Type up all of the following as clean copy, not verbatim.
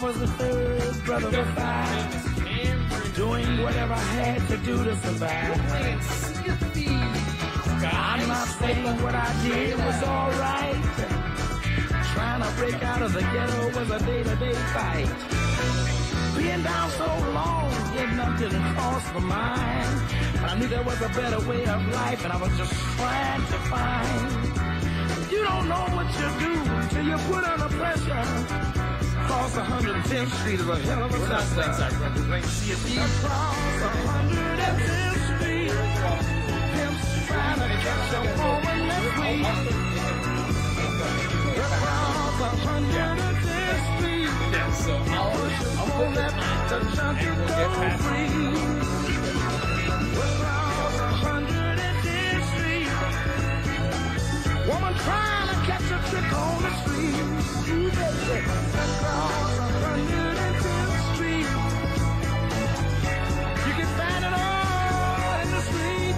was the third brother of five, doing whatever I had to do to survive. I'm not saying what I did was alright. Trying to break out of the ghetto was a day-to-day fight. Being down so long, yet nothing crossed my mind. But I knew there was a better way of life, and I was just trying to find. You don't know what you do until you put under pressure. Across 110th Street is a hell of a cluster. Across 110th Street, pimps trying to catch a woman that's weak. Across 110th Street, pushers won't let the junkie go free. Across 110th Street, woman trying to catch a trick on the street. You baby, across 110th Street, you can find it all in the street.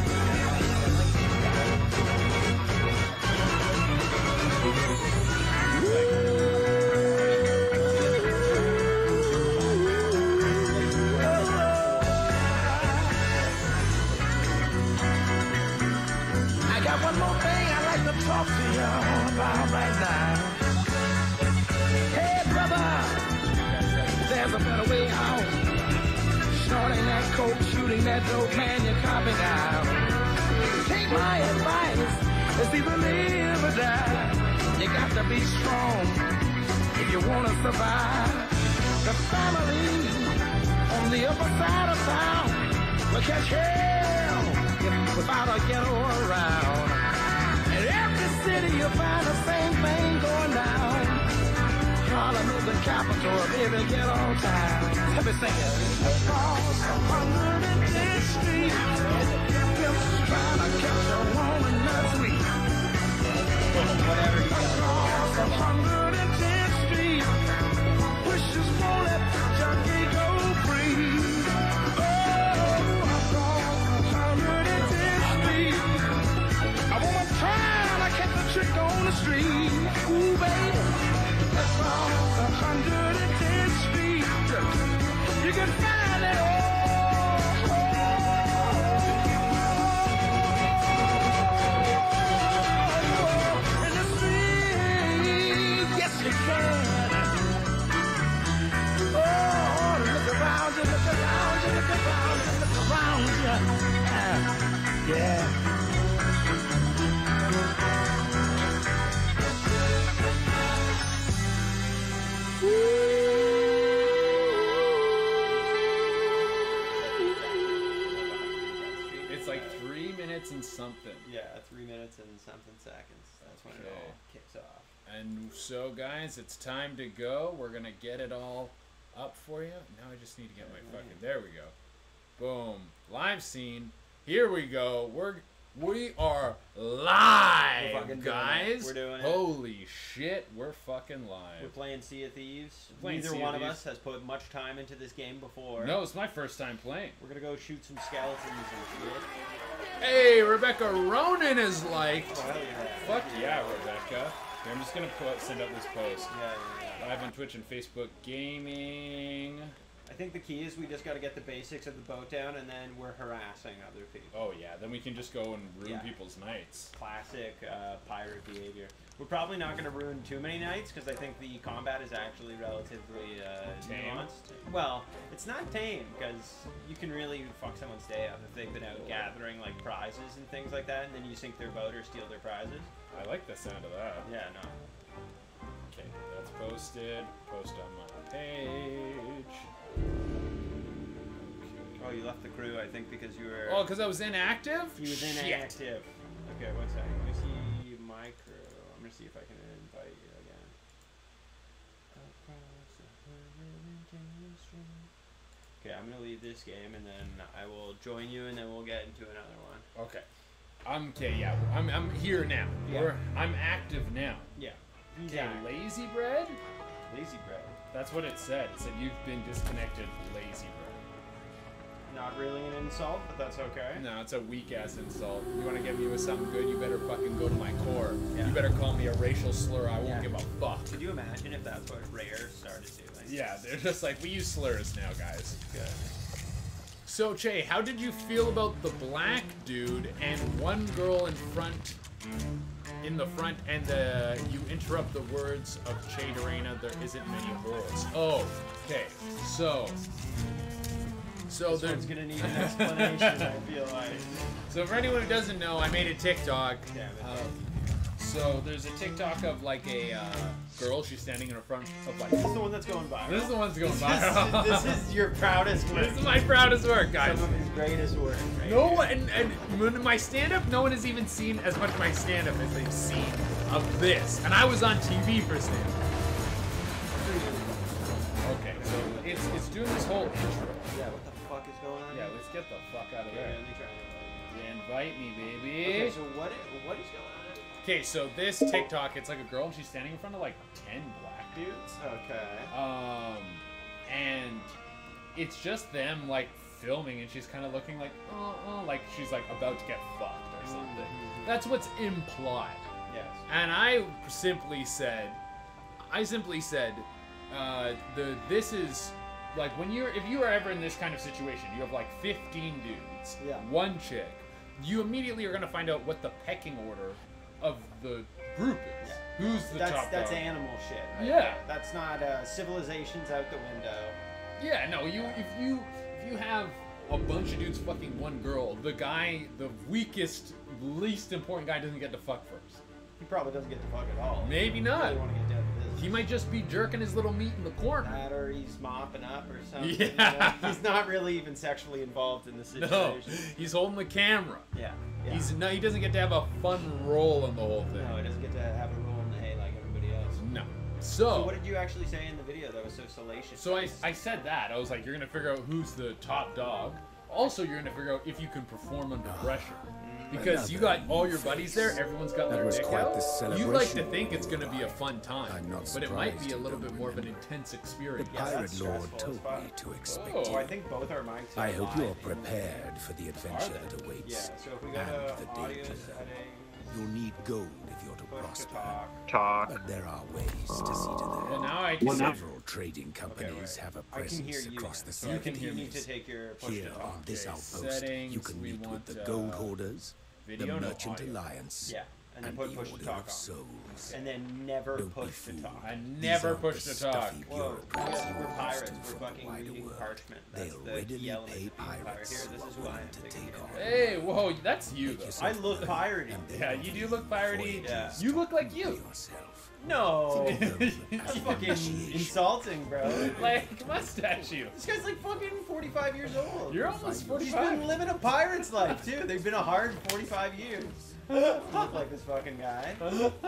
I got one more thing I'd like to talk to you about right now. Hey brother, there's a better way out. Snorting that coke, shooting that dope, man, you're copping out. Take my advice, it's either live or die. You got to be strong if you want to survive. The family on the upper side of town will catch hell without a ghetto around. In every city you'll find the same thing going down. Harlem is the capital of every ghetto town. Let me sing it. Across 110th Street, pimps trying to catch a woman that's weak. Across 110th Street, pushers won't let the junkie go free. Oh, across 110th Street, a woman trying to catch a trick on the street. Ooh, baby, across 110th Street, you can find it all. You can. Oh, look around you, look around you, look around you, look around you. Yeah. It's like 3 minutes and something. Yeah, 3 minutes and something seconds. That's when it all kicks off. And so, guys, it's time to go. We're going to get it all up for you. Now I just need to get my fucking... There we go. Boom. Live scene. Here we go. We are live, guys. We're doing it. Holy shit. We're fucking live. We're playing Sea of Thieves. Playing Neither Sea of one of Thieves. us has put much time into this game before. No, it's my first time playing. We're going to go shoot some skeletons and shit. Hey, Rebecca Ronan is liked. Oh, hell yeah. Fuck yeah, Rebecca. Here, I'm just going to send out this post. Yeah. Live on Twitch and Facebook Gaming. I think the key is we just got to get the basics of the boat down, and then we're harassing other people. Oh yeah, then we can just go and ruin people's nights. Classic pirate behavior. We're probably not going to ruin too many nights, because I think the combat is actually relatively nuanced. Well, it's not tame, because you can really fuck someone's day up if they've been out gathering like prizes and things like that, and then you sink their boat or steal their prizes. I like the sound of that. Yeah, no. Okay, that's posted. Post on my page. Oh, you left the crew, I think, because you were... Oh, because I was inactive? He was inactive. Shit. Okay, one second. Let me see my crew. I'm going to see if I can invite you again. Okay, I'm going to leave this game, and then I will join you, and then we'll get into another one. Okay. Okay, yeah. I'm here now. Yeah. I'm active now. Yeah. Okay, lazy bread? Lazy bread. That's what it said. It said you've been disconnected, lazy bread. Not really an insult, but that's okay. No, it's a weak ass insult. You want to get me with something good, you better fucking go to my core. Yeah. You better call me a racial slur. I won't Yeah. give a fuck. Could you imagine if that's what Rare started doing? Yeah, they're just like, we use slurs now, guys. Good. So, Che, how did you feel about the black dude and one girl in the front, and you interrupt the words of Che Dorena, there isn't many holes. Oh, okay. So This there's one's gonna need an explanation, I feel like. So for anyone who doesn't know, I made a TikTok. Damn it. So there's a TikTok of like a girl. She's standing in front of like. This is the one that's going by. This is the one that's going by. This is your proudest work. This is my proudest work, guys. Some of his greatest work. Right No here. one, and when my stand-up, no one has even seen as much of my stand-up as they've seen of this. And I was on TV for stand-up. Okay, so it's doing this whole intro. Yeah, what the fuck is going on? Yeah, let's get the fuck out of Okay, there. let me try and Yeah, invite me, baby. Okay, so what is going on? Okay, so this TikTok, it's like a girl, and she's standing in front of like 10 black dudes. Okay. And it's just them like filming, and she's kind of looking like, like she's like about to get fucked or something. Mm-hmm. That's what's implied. Yes. And I simply said, this is like if you are ever in this kind of situation, you have like 15 dudes, Yeah. one chick, you immediately are gonna find out what the pecking order of the group is. Yeah. Who's the top That's dog? animal shit. Right Yeah. there. That's not civilization's out the window. Yeah, no, if you have a bunch of dudes fucking one girl, the weakest, least important guy doesn't get to fuck first. He probably doesn't get to fuck at all. Maybe He not. really want to get down to business. He might just be jerking his little meat in the corner. That or he's mopping up or something. Yeah. You know? He's not really even sexually involved in the situation. No, he's holding the camera. Yeah. He doesn't get to have a fun role in the whole thing. No, he doesn't get to have a role in the hay like everybody else. No. So what did you actually say in the video that was so salacious? So I said that. I was like, you're gonna figure out who's the top dog. Also, you're gonna figure out if you can perform under pressure. Because you got all your buddies there, everyone's got their dick out. You like to think it's gonna be a fun time, but it might be a little bit more of an intense experience. Yeah, Pirate that's Lord stressful told as fuck. me to expect Oh, So I you. think both our mics are I hope live you're in- prepared for the adventure Are they? that awaits. Yeah, so if we go and to the audio danger. settings, You'll need gold if you're to push to prosper. talk. But there are ways to see to Well, that. now I can. Several trading companies wait. have a I can hear presence you across now, the so I think hear you me. need to take your push Here to on talk. this Okay, outpost, you settings, can we meet want, with the gold hoarders, the video, no Merchant audio. Alliance, Yeah, and then and put the push to Order talk of on. Souls. And then never Don't be push to fooled. talk. I These never aren't push the to talk. stuffy Whoa, bureaucrats you we're are pirates. used to We're from the fucking wider reading world. parchment. That's They'll the readily key element pay of being a pirate. pirates Here, who this is are who I am. willing to take on. Hey, whoa, that's you Make though. yourself I look known, piratey. and they Yeah, will you do give look piratey. voyages Yeah. You look like to you. yourself. No, Think of them that's as an fucking initiation. insulting, bro. Like mustache you. This guy's like fucking 45 years old. You're almost He's 45. been living a pirate's life too. They've been a hard 45 years. Look like this fucking guy.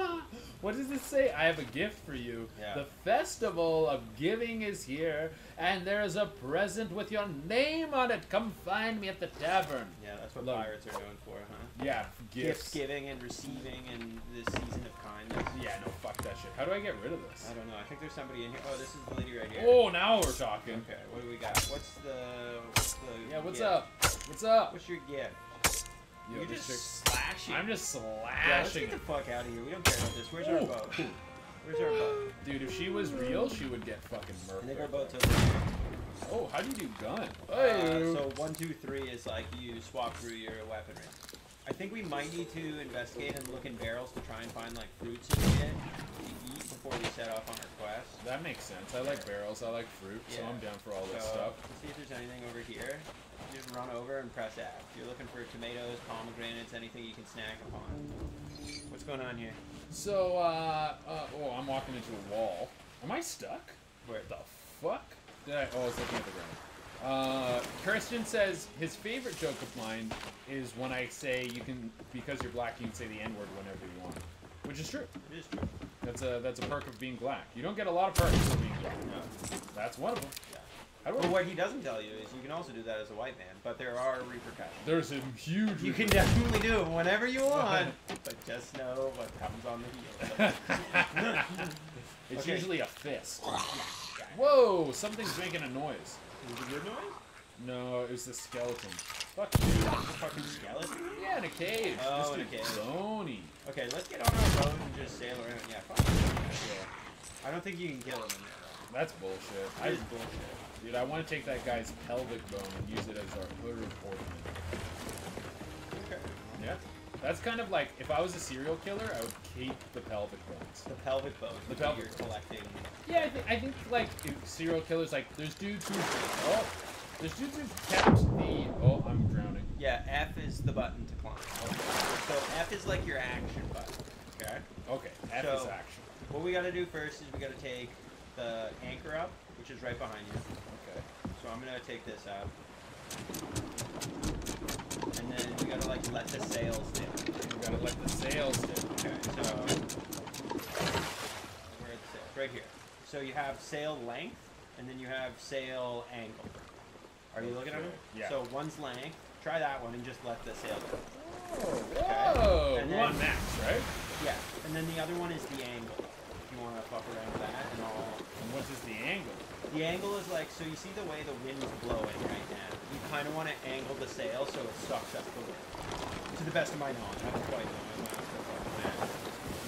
What does it say? I have a gift for you. Yeah. The festival of giving is here, and there is a present with your name on it. Come find me at the tavern. Yeah, that's what Look. pirates are known for, huh? Yeah, Gift gifts. giving and receiving and the season of kindness. Yeah, no, fuck that shit. How do I get rid of this? I don't know. I think there's somebody in here. Oh, this is the lady right here. Oh, now we're talking. Okay, what do we got? What's the Yeah, what's gift? up? What's up? What's your gift? Yo, You're this just chick- slashing. I'm just Yeah, let's slashing get the it. fuck out of here. We don't care about this. Where's our Ooh. boat? Where's our boat? Dude, if she was real, she would get fucking I think murdered. our boat's over here. Oh, how do you do gun? So 1, 2, 3 is like you swap through your weaponry. I think we might need to investigate and look in barrels to try and find like fruits and shit to eat before we set off on our quest. That makes sense. I like barrels. I like fruit, so Yeah. I'm down for all this So stuff. let's see if there's anything over here. Just run over and press F. You're looking for tomatoes, pomegranates, anything you can snack upon. What's going on here? So, oh, I'm walking into a wall. Am I stuck? Where? The fuck? Did I? Oh, I was looking at the ground. Kirsten says his favorite joke of mine is when I say you can, because you're black, you can say the N-word whenever you want, which is true. It is true. That's a perk of being black. You don't get a lot of perks of being black. No. That's one of them. Yeah. How do But I? what he doesn't tell you is you can also do that as a white man, but there are repercussions. There's some huge. You can definitely do it whenever you want, but just know what comes on the heels. It's Okay. usually a fist. Whoa! Something's making a noise. Is it a good noise? No, it was the skeleton. Fuck you. Fucking skeleton. Yeah, in a cave. Oh, This in a dude's cave. bony. Okay, let's get on our boat and just sail around. Yeah, fuck. Yeah. I don't think you can kill him in there. That's bullshit. That is bullshit. Dude, I want to take that guy's pelvic bone and use it as our hood ornament. Okay. Yeah. That's kind of like, if I was a serial killer, I would keep the pelvic bones. The pelvic bone. The pelvic you're bones. collecting. Yeah, I think like if serial killers, like there's dudes who've kept the. Oh, I'm drowning. Yeah, F is the button to climb. So F is like your action button. Okay. Okay, F So- is action. What we gotta do first is we gotta take the anchor up, which is right behind you. Okay. So I'm gonna take this out. And then we gotta like let the sails down. We gotta let the sails down. Okay, so where are the sails? Right here. So you have sail length, and then you have sail angle. Are you looking at them? Yeah. So one's length. Try that one and just let the sail go. Oh, whoa! And We then- want max, right? Yeah. And then the other one is the angle. If you want to fuck around with that and all. And what is the angle? The angle is like, so you see the way the wind's blowing right now. You kind of want to angle the sail so it sucks up the wind. To the best of my knowledge, I don't quite know. I'm not sure about that.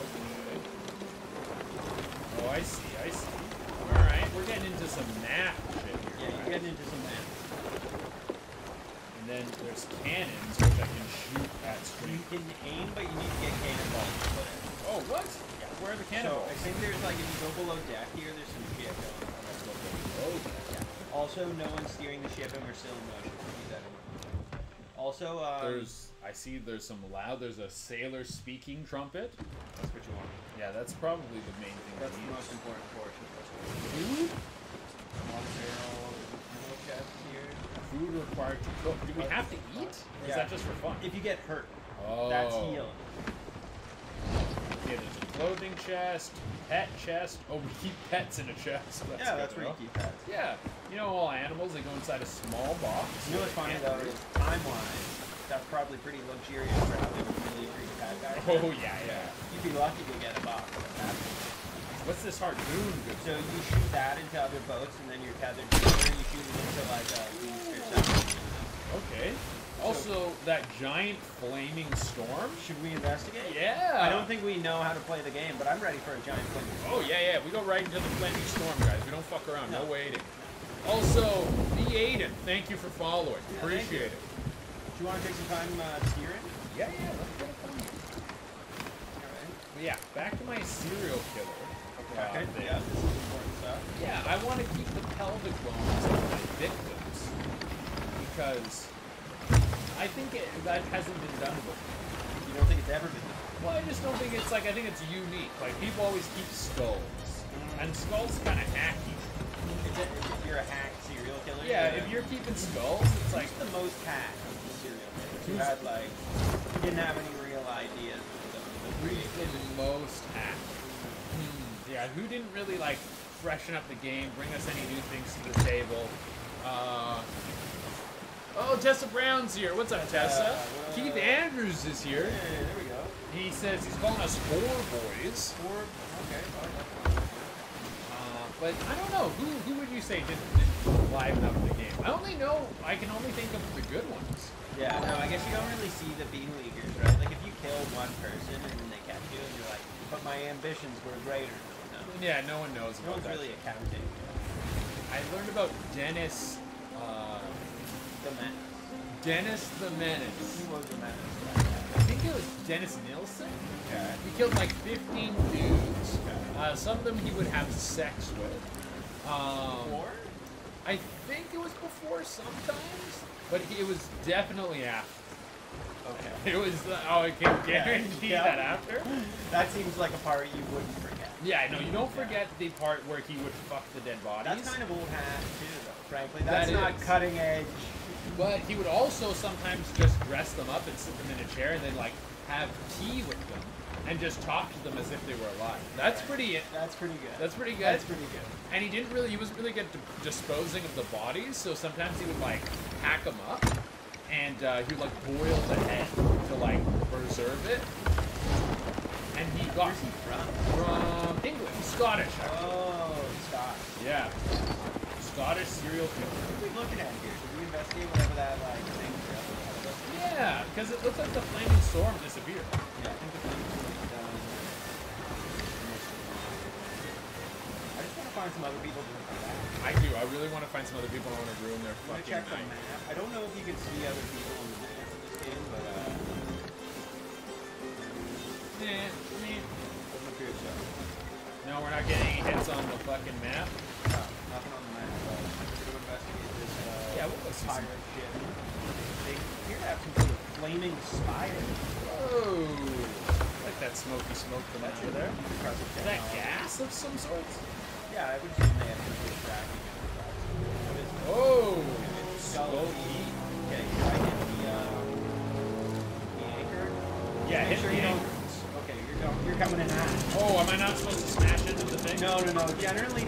Oh, I see, I see. Alright, we're getting into some math shit here. Yeah, you're guys. getting into some math. And then there's cannons, which I can shoot at You stream. can aim, but you need to get cannonballs to put in. Oh, what? Where are the cannonballs? So I think there's like, if you go below deck here, there's some shit going on. Let's look at it. Oh, Yeah. Also, no one's steering the ship and we're still in motion. Keep that in mind. Also, I see there's some loud, there's a sailor speaking trumpet. that's what you want. Yeah, that's probably the main thing That's we the need. most important portion. Food? One barrel, no chest here. Food required to cook. Do we have to eat? Or is Yeah. that just for fun? If you get hurt, Oh. that's healing. Yeah, there's a clothing chest, pet chest. Oh, we keep pets in a chest. That's Yeah, good that's to where you know. keep pets. Yeah, you know all animals, they go inside a small box. You know what's funny Can't though breathe. is time-wise, that's probably pretty luxurious for having a really free pet guy. Oh, yeah, yeah. You'd be lucky to get a box like that. What's this harpoon good So you shoot that into other boats, and then you're tethered together, and you shoot it into like a beast or something. Okay. Also, that giant flaming storm. Should we investigate? Yeah. I don't think we know how to play the game, but I'm ready for a giant flame. Oh, yeah, yeah. We go right into the flaming storm, guys. We don't fuck around. No, No. waiting. Also, the Aiden, thank you for following. Yeah, Appreciate thank it. Do you want to take some time steering? Yeah, yeah. Let's get it done. Alright. But yeah, back to my serial killer. Okay. thing. Yeah, this is important stuff. Yeah, I want to keep the pelvic bones of my victims because I think that hasn't been done before. You don't think it's ever been done? Well, I just don't think it's like, I think it's unique. Like, people always keep skulls, and skulls kind of hacky. If you're a hack serial killer. Yeah, if you're keeping skulls, it's like, Who's the most hack of the serial killers? Who Who's- had like, who didn't have any real ideas. who's the most hacked? Yeah, who didn't really like freshen up the game, bring us any new things to the table? Oh, Tessa Brown's here. What's up, Tessa? Keith Andrews is here. Yeah, there we go. He says he's calling us four boys. Okay. But I don't know. Who would you say didn't liven up the game? I can only think of the good ones. Yeah, no, I guess you don't really see the bean leaguers, right? Like if you killed one person and then they catch you and you're like, but my ambitions were greater. No, Yeah, no one knows no about one's that. really accounting. I learned about Dennis. The menace. Dennis the Menace. He was a menace. I think it was Dennis Nilsson. Okay. He killed like 15 dudes. Okay. Some of them he would have sex with. Or? I think it was before sometimes, but it was definitely after. Okay. It was, I can guarantee Yeah. that after. That seems like a part you wouldn't forget. Yeah, no, you don't forget the part where he would fuck the dead bodies. That's kind of old hat too, though. Frankly, That that's not is. cutting edge. But he would also sometimes just dress them up and sit them in a chair and then like have tea with them and just talk to them as if they were alive. That's pretty. That's pretty good. That's pretty good. That's pretty good. And he wasn't really good at disposing of the bodies, so sometimes he would like hack them up and he would like boil the head to like preserve it. And he got Where's he from? from England, Scottish. Actually. Oh, Scott. Yeah. Scottish serial killer. What are we looking at here? Should we investigate whatever that like thing is? Yeah, because it looks like the flaming storm disappeared. Yeah, I think the thing is done. I just want to find some other people to come back. I do. I really want to find some other people. I want to ruin their I'm gonna fucking check the night. map. I don't know if you can see other people in the map in this game, but Yeah, I mean, doesn't appear so. no, we're not getting any hits on the fucking map. No, nothing on the map. But we're gonna investigate this. Yeah, we'll go see some. pirate ship. They appear to have some sort of flaming spire. Whoa! Like that smoky smoke from That's over there. Impressive Is that technology. gas of some sorts? Yeah, I would assume they have some tracking. What is it? Oh! Skull Skull key. Okay, so I hit the anchor. Yeah, Make hit sure the you don't. anchor. Okay, you're coming in hot. Oh, am I not supposed to smash into the thing? No. Generally.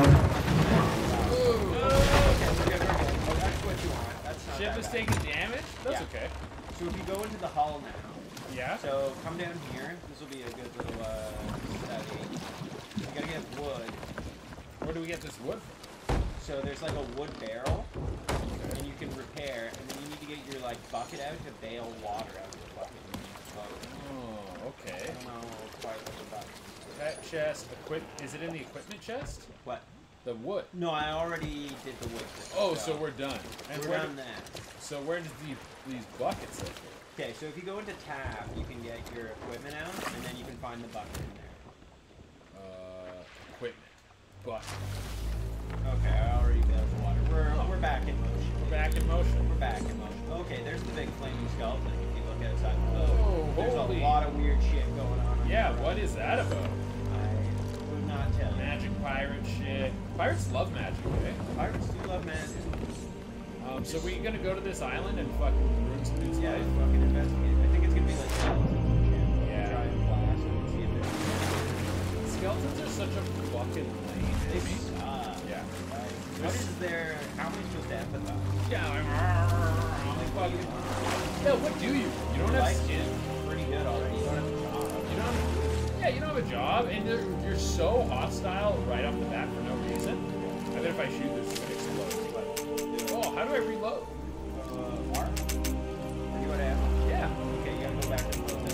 Ooh. Okay, we're good. Oh, that's what you want. That's not Ship that is bad. taking damage? That's Yeah. okay. So if you go into the hull now, Yeah? so come down here. This will be a good little study. You gotta get wood. Where do we get this wood from? So there's like a wood barrel, and you can repair, and then you need to get your like bucket out to bail water out of the bucket. Oh, I okay. don't know quite what the bucket is. That chest, is it in the equipment chest? What? The wood. No, I already did the wood. thing, Oh, so we're done. And we're where done do- that. So where does these buckets live? Okay, so if you go into tab, you can get your equipment out, and then you can find the bucket in there. Equipment. Bucket. Okay, I already bailed the water. We're back in motion. We're back in motion. We're back in motion. Okay, there's the big flaming skeleton. If you look outside the boat, Oh, there's holy. a lot of weird shit going on. Yeah, what is that about? I would not tell you. Magic pirate shit. Pirates love magic, eh? Pirates do love magic. So we gonna go to this island and fucking ruin some dude's Yeah, life? fucking investigate. I think it's gonna be like skeletons and shit. Yeah. Try and blast them and see if there's. Skeletons are such a fucking lame They enemy. suck. Yeah. Right. What is there? How am I supposed to empathize? Yeah, I'm fucking. Yeah, what do you? You don't have Life skin. is pretty good already. You don't have a job. You don't. Yeah, you don't have a job, and you're so hostile right off the bat for no reason. I bet if I shoot this, it explodes. But oh, how do I reload? R? Are you at ammo? Yeah. Okay, you gotta go back to the boat.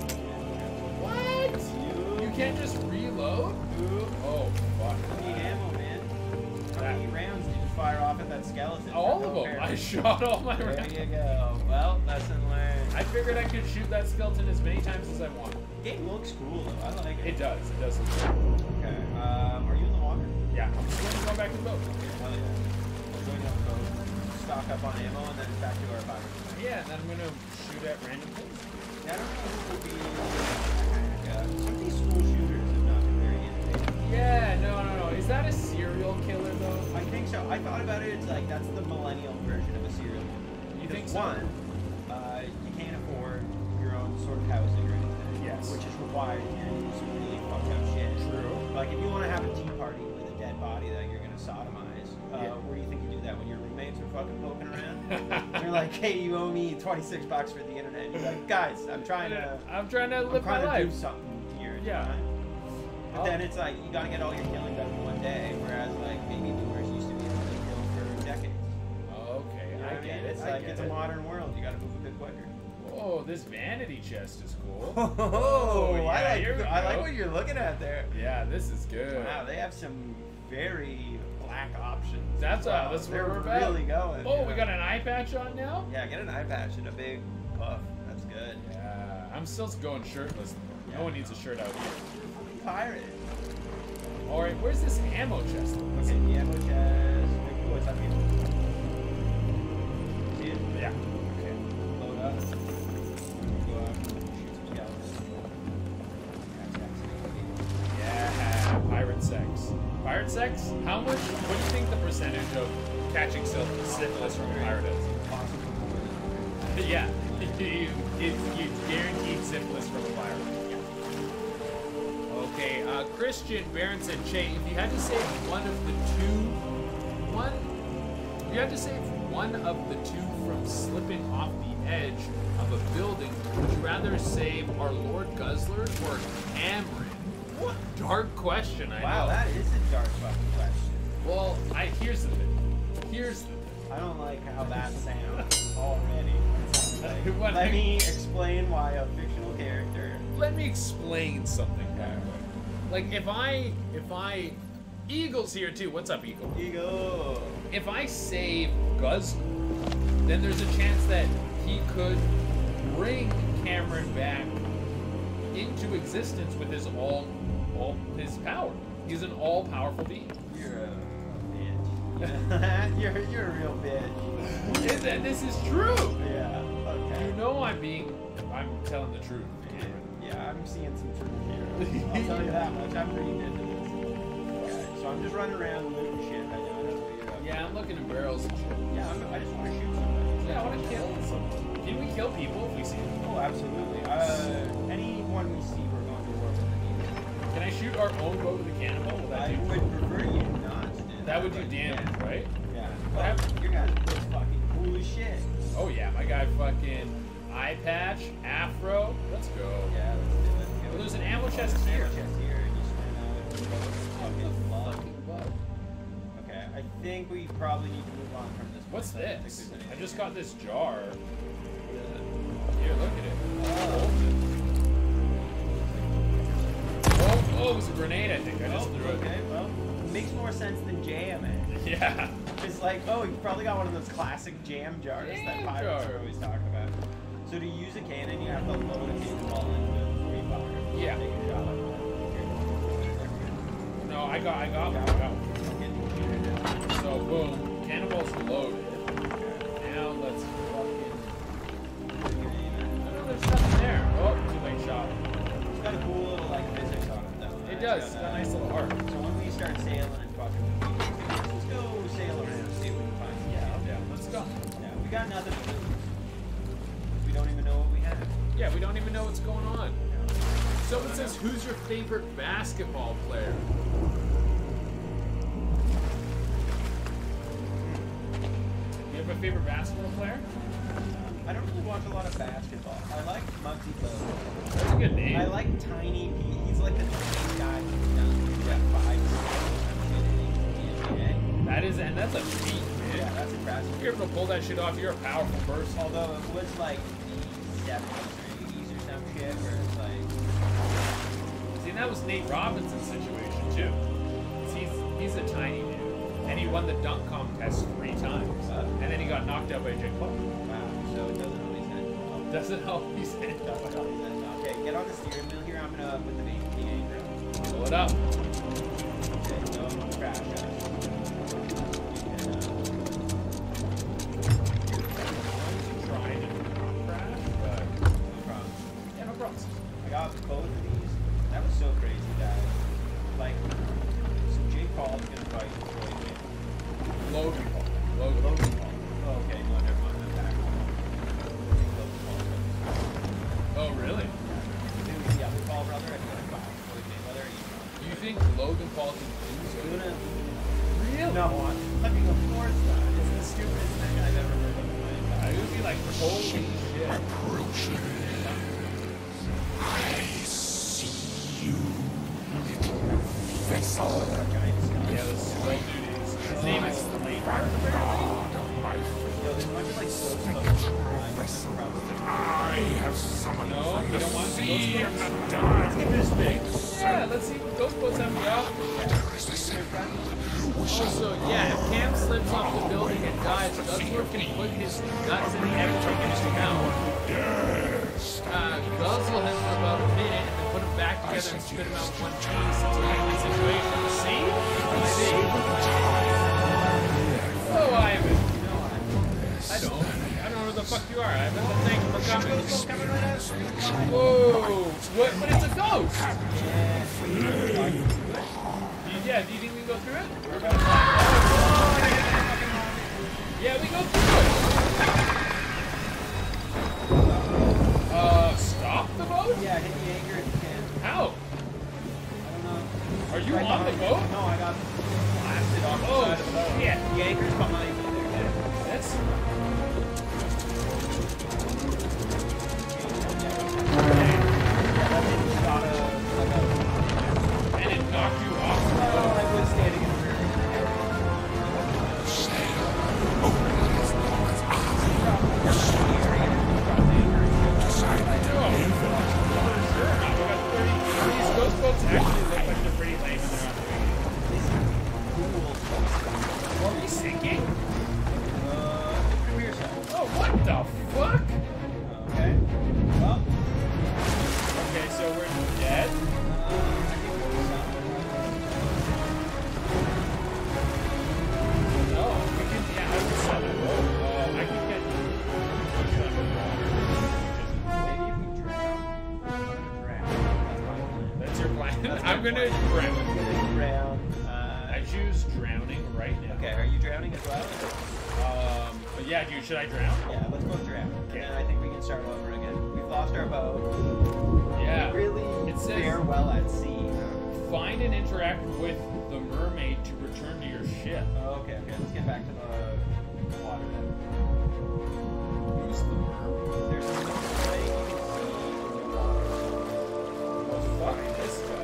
What? You can't just reload? Oh fuck. You need ammo, man. How many rounds did you fire off at that skeleton? All of them. I shot all my There rounds. you go. Well, lesson learned. I figured I could shoot that skeleton as many times as I want. Game looks cool though. I like it. It does. It does look cool. Okay. Are you in the water? Yeah. I'm just going back to the boat. Hell yeah. We're going up the boat. Stock up on ammo and then back to our bike. Yeah, and then I'm gonna shoot at random things. Yeah, I don't know who will be. Some of these school shooters have not been very innovative. Yeah, no. Is that a serial killer though? I think so. I thought about it. It's like that's the millennial version of a serial killer. You think Because so? one, you can't afford your own sort of housing or anything. Yes. Which is required if you're into some really fucked up shit. True. Like if you want to have a tea party with a dead body that you're gonna sodomize, Yeah. where do you think you do that when your roommates are fucking poking around? They're like, hey, you owe me $26 for the internet. You're like, guys, I'm trying to live my life. do something here. Yeah. Right? But then it's like you gotta get all your killing done in one day, whereas like baby boomers used to be able to kill for decades. Okay, You know I what get mean? it. It's I like get it's it. a modern world. You gotta move a bit quicker. Oh, this vanity chest is cool. Oh, yeah, here we I like go. what you're looking at there. Yeah, this is good. Wow, they have some very black options. That's Wow, that's they're where we're at. really going. Oh, yeah. we got an eye patch on now? Yeah, get an eye patch and a big puff. That's good. Yeah, I'm still going shirtless. Yeah. No one needs a shirt out here. Pirate. All right, where's this ammo chest? Let's Okay, see. the ammo chest. Oh, it's up here. See it? Yeah. Okay. Load up. Go out and shoot some skeletons. Yeah, pirate sex. Pirate sex? How much? What do you think the percentage of catching syphilis from a pirate is? Possibly more than Yeah, it's guaranteed syphilis from a pirate. Okay, Christian Barron said, Che, if you had to save if you had to save one of the two from slipping off the edge of a building, would you rather save our Lord Guzzler or Cameron? What dark question, I Wow, know. that is a dark fucking question. Well, here's the thing. Here's I don't like how that sounds already. What- Let me explain why a fictional character. let me explain something real quick. Like if I Eagle's here too. What's up, Eagle? Ego. If I save Guzzler, then there's a chance that he could bring Cameron back into existence with his all his power. He's an all-powerful being. You're a bitch. you're a real bitch. This is true. Yeah. Okay. You know I'm telling the truth. Yeah, I'm seeing some truth here. I'll tell you that much. I'm reading into this. Okay, so I'm just running around looting shit. I know that's what you're up to. Yeah, I'm looking at barrels and shit. Yeah, I just want to shoot somebody. Yeah, I want to kill someone. Can we kill people if we see them? Oh, absolutely. Anyone we see, we're going to war with. Can I shoot our own boat with a cannonball? Will that I do? would prefer you not to do that. That would do but damage, yeah. right? Yeah. What happened? Your guys looks fucking cool as shit. Oh yeah, my guy fucking eye patch, afro. Let's go. Yeah, let's do it. Well, there's an ammo chest There's an here. ammo chest here, and you swim out with fucking love. Fucking butt. Okay, I think we probably need to move on from this. What's one. I don't think this? there's I anything just here. got this jar. Here, look at it. Oh, it was a grenade, I think. I just threw it. Okay, well, it makes more sense than jamming. Yeah. It's like, oh, you probably got one of those classic jam jars that Jam pirates jar. are always talking about. So to use a cannon, you have to load a cannonball into it before you fire. Yeah. Take a shot like that. No, I got one. So boom, cannonball's loaded. Now let's fucking. No, there's nothing there. Oh, too late shot. It's got a cool little like physics on it though. It does. It's got a nice little art. So when we start sailing and fucking, let's go sail around and see what we can find. Yeah, let's go. Yeah, we got nothing to lose. We don't even know what we have. Yeah, we don't even know what's going on. Yeah. Someone says, who's your favorite basketball player? You have a favorite basketball player? I don't really watch a lot of basketball. I like Muggsy Bogues. That's a good name. I like Tiny Pete. He's like the tiniest guy who's done. He's got 5 NBA. That is, and that's a feat, man. Yeah, that's impressive. If you're able to pull that shit off, you're a powerful person. Although it was like the 70s or 80s or some shit where it's like, See, that was Nate Robinson's situation too. He's a tiny dude, and he won the dunk contest 3 times, and then he got knocked out by Jake Paul. wow, so it doesn't always end. Doesn't help. He said, Doesn't always end. Okay, get on the steering wheel here. I'm gonna put the anchor. pull it up. Okay, so I'm gonna crash us. Trying to not crash, but No problem. yeah, no problems. I got both of these. That was so crazy, guys. Like, so Jake Paul's gonna fight Floyd Mayweather. Logan Paul. Logan Paul. Oh, okay, no, never mind. I'm back. Logan Paul. Oh, really? Dude, the other Paul brother, I feel like Floyd Mayweather. You think Logan Paul can do He's so? gonna. Really? No, I'm fucking of course not. It's the stupidest thing I've ever heard of in my entire It would be like, holy shit. Vessel. Yeah, this slow dude is. His name is Slate. Yo, there's a bunch of like so I have summoned No, from we the don't want to go sea scared. and died. this big. Yeah, let's see what those boats have to go. Also, yeah, if Cam slips off the building and dies, Guzzler can put his guts in the extra in his mouth. Guzzle him for about a minute and then put him back together and spit him out one piece. It's a win-win situation. See? See? Oh, Ivan. I don't know who the fuck you are, Ivan, but thank you for coming. Whoa! What? But it's a ghost! Yeah, do you think we can go through it? Yeah, we go through it. Stop the boat? Yeah, hit the anchor if you can. How? I don't know. Are you Right on the behind boat? you. No, I got blasted off the Oh, side of the boat. shit. The anchor's behind me there. That's... And it knocked you off the boat. I was standing in the rear. gonna drown. Drown. I choose drowning right now. Okay, are you drowning as well? But yeah, dude, should I drown? Yeah, let's both drown. Okay. And then I think we can start over again. We've lost our boat. Yeah. We really It says- fare well at sea. Find and interact with the mermaid to return to your ship. Oh, okay, let's get back to the water then. Who's the mermaid? There's a mermaid you can see in the water. Let's find this guy.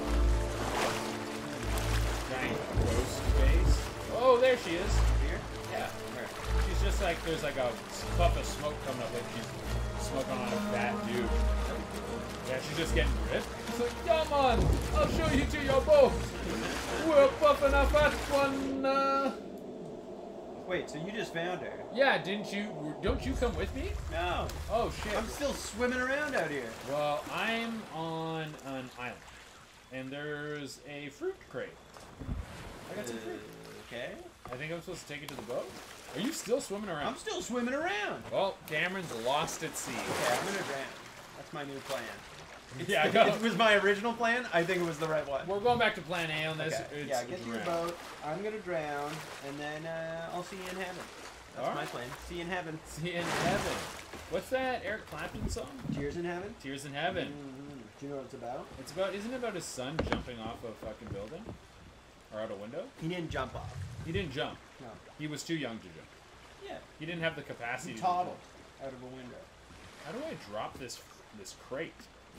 Giant ghost face. Oh, there she is. Here? Yeah. Where? She's just like, there's like a puff of smoke coming up, like she's smoking on a fat dude. Yeah, she's just getting ripped. She's like, yeah, man, I'll show you to your boat. We're puffing a fat one. Wait, so you just found her? Yeah, don't you come with me? No. Oh, shit. I'm still swimming around out here. Well, I'm on an island, and there's a fruit crate. I got some fruit. Okay. I think I'm supposed to take it to the boat. Are you still swimming around? I'm still swimming around. Well, Cameron's lost at sea. Okay, I'm gonna drown. That's my new plan. Yeah, go. It was my original plan. I think it was the right one. We're going back to plan A on this. Okay. It's Yeah, get to your drown. boat. I'm gonna drown, and then I'll see you in heaven. That's All my right. plan. See you in heaven. See in heaven. What's that Eric Clapton song? Tears in heaven. Tears in Heaven. Do you know what it's about? It's about, isn't it about his son jumping off a fucking building? Or out a window? He didn't jump off. He didn't jump. No. He was too young to jump. Yeah. He didn't have the capacity He to jump. toddled out of a window. How do I drop this crate?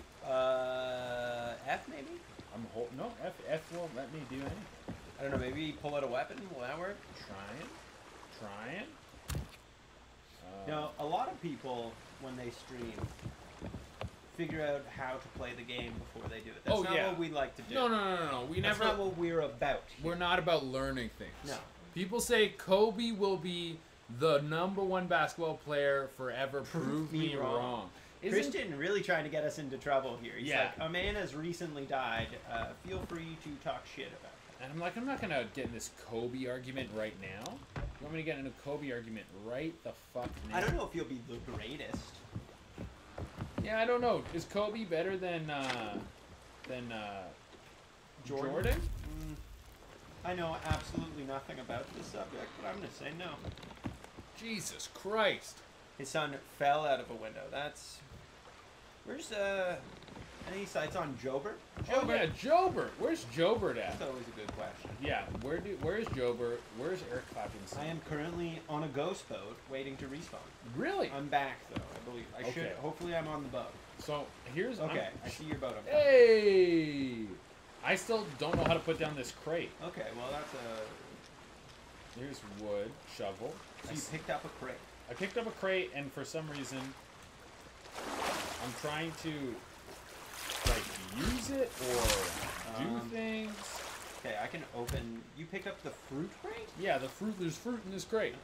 F maybe? No, F won't let me do anything. I don't know. Maybe pull out a weapon. Will that work? Trying. No, a lot of people when they stream figure out how to play the game before they do it. That's not what we like to do. No. We That's never. not what we're about. Here. We're not about learning things. No. People say Kobe will be the #1 basketball player forever. Prove me wrong. Christian really trying to get us into trouble here. He's Yeah. like, a man has recently died. Feel free to talk shit about it. And I'm like, I'm not gonna get in this Kobe argument right now. You want me to get in a Kobe argument right the fuck now? I don't know if he'll be the greatest. Yeah, I don't know. Is Kobe better than Jordan? I know absolutely nothing about this subject, but I'm gonna say no. Jesus Christ. His son fell out of a window. That's... Where's, any sites on Jobert? Oh yeah, Jobert. Where's Jobert at? That's always a good question. Yeah, where's Jobert? Where's Eric Clapton's son? I am currently on a ghost boat waiting to respawn. Really? I'm back, though, I believe. I should. Okay. Hopefully I'm on the boat. So here's Okay, I see your boat. I'm coming. Hey! I still don't know how to put down this crate. Okay, well, that's a... Here's wood, shovel. So you picked up a crate. I picked up a crate, and for some reason, I'm trying to like use it or do things. Okay, I can open... You pick up the fruit crate? Yeah, there's fruit in this crate.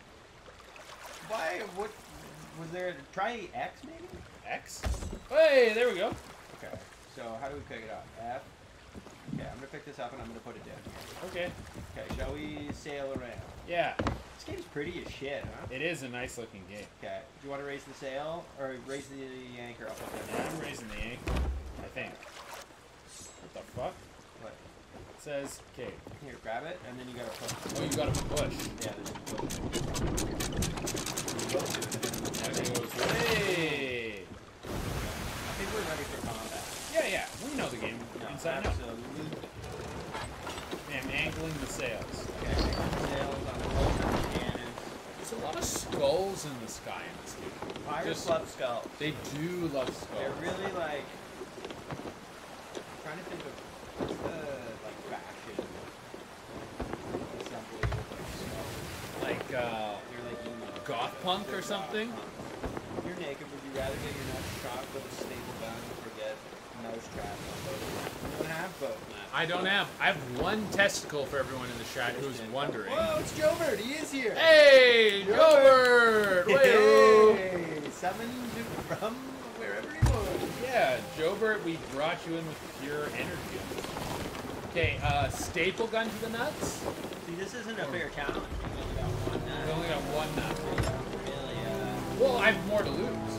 Why? What? Was there... Try X, maybe? X? Hey, there we go. Okay, so how do we pick it up? F? Okay, I'm gonna pick this up and I'm gonna put it down here. Okay. Okay, shall we sail around? Yeah, This game's pretty as shit, huh? it is a nice looking game. Okay, do you want to raise the sail or raise the anchor up? Yeah, I'm raising the anchor, I think. What the fuck? What? It says, okay. Here, grab it, and then you gotta push. Oh, you gotta push. Yeah, there's a push. That goes, hey! I think we're ready for combat. Yeah, we know the game inside out. Absolutely. I'm angling the sails. Okay, sails on the boat, cannon. There's a lot of skulls in the sky in this game. Pirates love skulls. They do love skulls. They're really like... I'm trying to think of what's the like fashion assembly with skulls. Like, You're like emo. goth punk or something? If you're naked, would you rather get your nuts shot with a staple gun or get nose trapped on both? You don't have both, man. I don't have. I have one testicle for everyone in the chat who's wondering. Whoa, it's Jobert. He is here. Hey, Jobert! Hey, summoned from wherever he was. Yeah, Jobert, we brought you in with pure energy. Okay, staple gun to the nuts? See, this isn't a fair challenge. We only got one nut. We only got one nut. Really, Well, I have more to lose.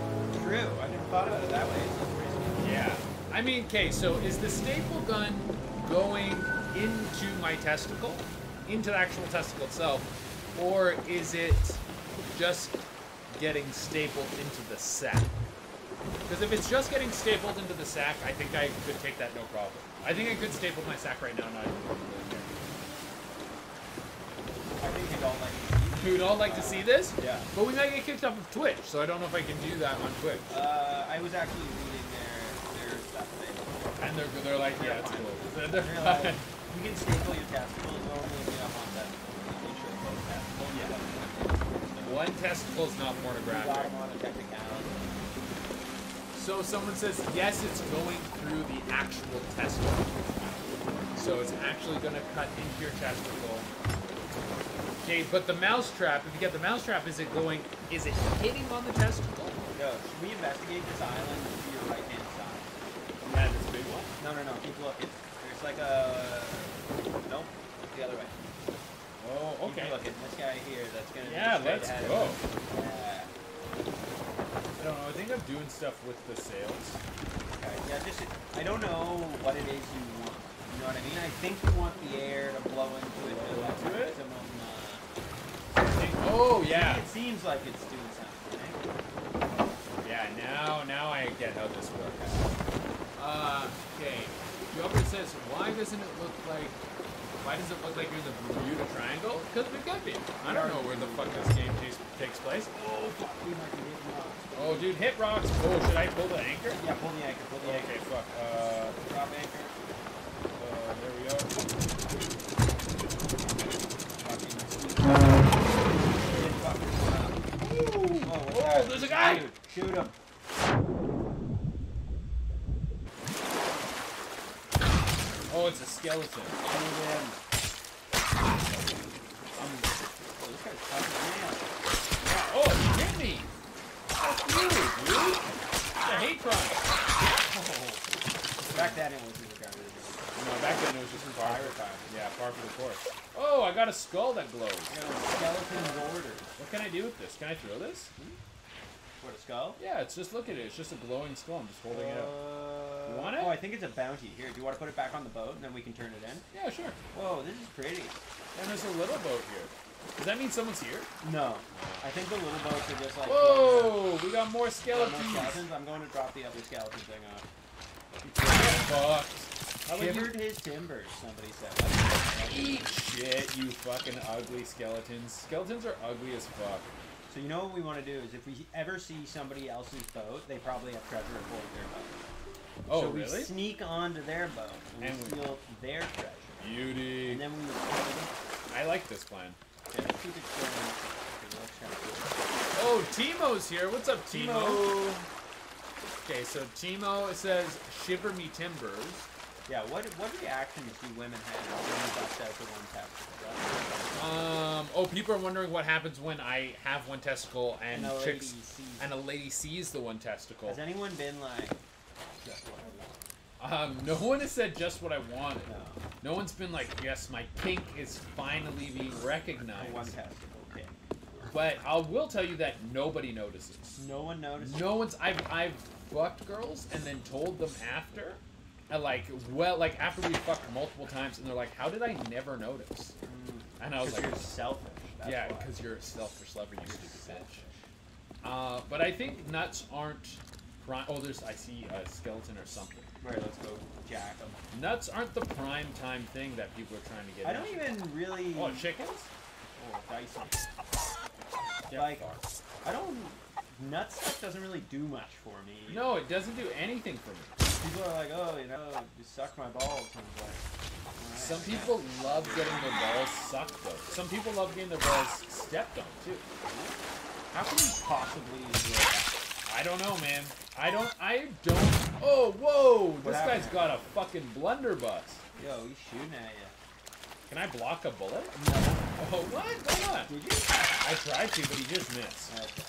true. I never thought about it that way. It's not crazy. Yeah. I mean, okay, so is the staple gun into my testicle, into the actual testicle itself, or is it just getting stapled into the sac? Because if it's just getting stapled into the sac, I think I could take that no problem. I think I could staple my sac right now. Not even I think you'd all like to we would all like to see this? Yeah. But we might get kicked off of Twitch, so I don't know if I can do that on Twitch. I was actually reading their stuff today. And they're like, yeah, it's cool. They're They're fine. like, you can staple your testicles normally if you have one testicle. Make sure both testicles. Yeah. One testicle is not You got pornographic. them on a technicality. So someone says, yes, it's going through the actual testicle. So it's actually going to cut into your testicle. Okay, but the mousetrap, if you get the mousetrap, is it hitting on the testicle? Yo, should we investigate this island to your right-hand side? Yeah, this big one? No, keep looking. There's like a... Nope, the other way. Oh, okay. Keep looking. This guy here, that's gonna be Yeah, straight let's ahead go. of us. Yeah. I don't know, I think I'm doing stuff with the sails. Okay, yeah, just... I don't know what it is you want. You know what I mean? I think you want the air to blow into it to like Into it? maximum... Oh, yeah. It seems like it's doing something, right? Yeah, now I get how this works. Okay. Joker says, why does it look like you're in the Bermuda Triangle? Because we could be. I don't know where the fuck this game takes place. Oh, fuck, we might be hitting rocks. Oh, dude, hit rocks. Oh, should I pull the anchor? Yeah, pull the anchor, pull the anchor. Okay, fuck. Drop anchor. There we go. Oh, there's a guy! Dude, shoot him. Oh, it's a skeleton. Shoot him. Oh, this guy's tough as nails. Oh, you hit me! Fuck you, dude! It's a hate crime. Back then it was the guy really No, back then it was just par. Yeah, par for the course. Oh, I got a skull that glows. Skeleton's orders. What can I do with this? Can I throw this? What, a skull? Yeah, it's just, look at it. It's just a glowing skull. I'm just holding it up. You want it? Oh, I think it's a bounty. Here, do you want to put it back on the boat and then we can turn it in? Yeah, sure. Whoa, this is pretty. And there's a little boat here. Does that mean someone's here? No. I think the little boats are just like... Whoa! We got more More skeletons. skeletons. I'm going to drop the other skeleton thing off. Fucked. Shivered his timbers, somebody said. Eat shit, you fucking ugly skeletons. Skeletons are ugly as fuck. So you know what we want to do is if we ever see somebody else's boat, they probably have treasure aboard their boat. Oh, so we really? sneak onto their boat and we steal their treasure. Beauty. And then we would kill them. I like this plan. Okay, let's keep it going. Okay, let's try to Oh, Timo's here. What's up, Timo? Okay, so Timo says, shiver me timbers. Yeah, what reactions do women have when you bust out the one testicle? Oh, people are wondering what happens when I have one testicle and a chicks lady sees and a lady sees the one testicle. Has anyone been like, just what I want? No one has said just what I wanted. No. No one's been like, yes, my kink is finally being recognized. One testicle, okay. But I will tell you that nobody notices. No one noticed? No one's. I've fucked girls and then told them after. After we fucked multiple times, and they're like, "How did I never notice?" And I was like, "You're selfish." That's yeah, why. because you're a selfish lover, you stupid bitch. But I think nuts aren't. Oh, I see a skeleton or something. Right, let's go jack them. Nuts aren't the prime time thing that people are trying to get. I don't even really. Oh, chickens? Oh, dicey. Yeah, like, I don't. Nut stuff doesn't really do much for me. No, it doesn't do anything for me. People are like, oh, you suck my balls. And I'm like, right. Some people love getting their balls sucked, though. Some people love getting their balls stepped on, too. How can you possibly enjoy that? I don't know, man. I don't. Oh, whoa! What This happened? guy's got a fucking blunderbuss. Yo, he's shooting at you. Can I block a bullet? No. Oh, what? Come on. Did you? I tried to, but he just missed. Okay.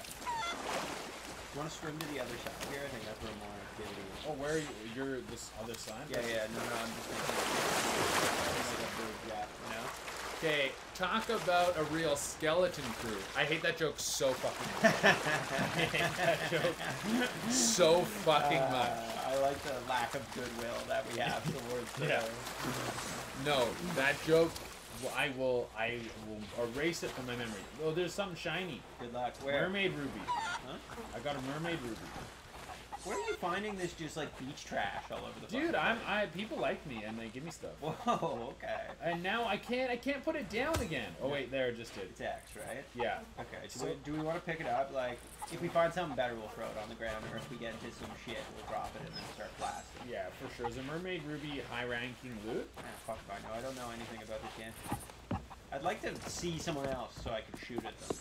You want to swim to the other side here? I think that's where more activity is. Oh, where are you? You're this other side? Yeah, no, I'm just thinking like a big gap, you know? Okay, talk about a real skeleton crew. I hate that joke so fucking much. I hate that joke so fucking much. I like the lack of goodwill that we have towards the... Yeah. No, that joke. I will erase it from my memory. Oh, there's something shiny. Good luck. Where? Mermaid ruby. Huh? I got a mermaid ruby. Where are you finding this just like beach trash all over the Dude, fucking place? people like me and they give me stuff. Whoa, okay. And now I can't put it down again. Oh wait, there, it just did. It's X, right? Yeah. Okay, So- do we want to pick it up? Like, if we find something better, we'll throw it on the ground, or if we get into some shit, we'll drop it and then start blasting. Yeah, for sure. Is a mermaid ruby high-ranking loot? Ah, fuck if I know. I don't know anything about this game. I'd like to see someone else so I can shoot at them.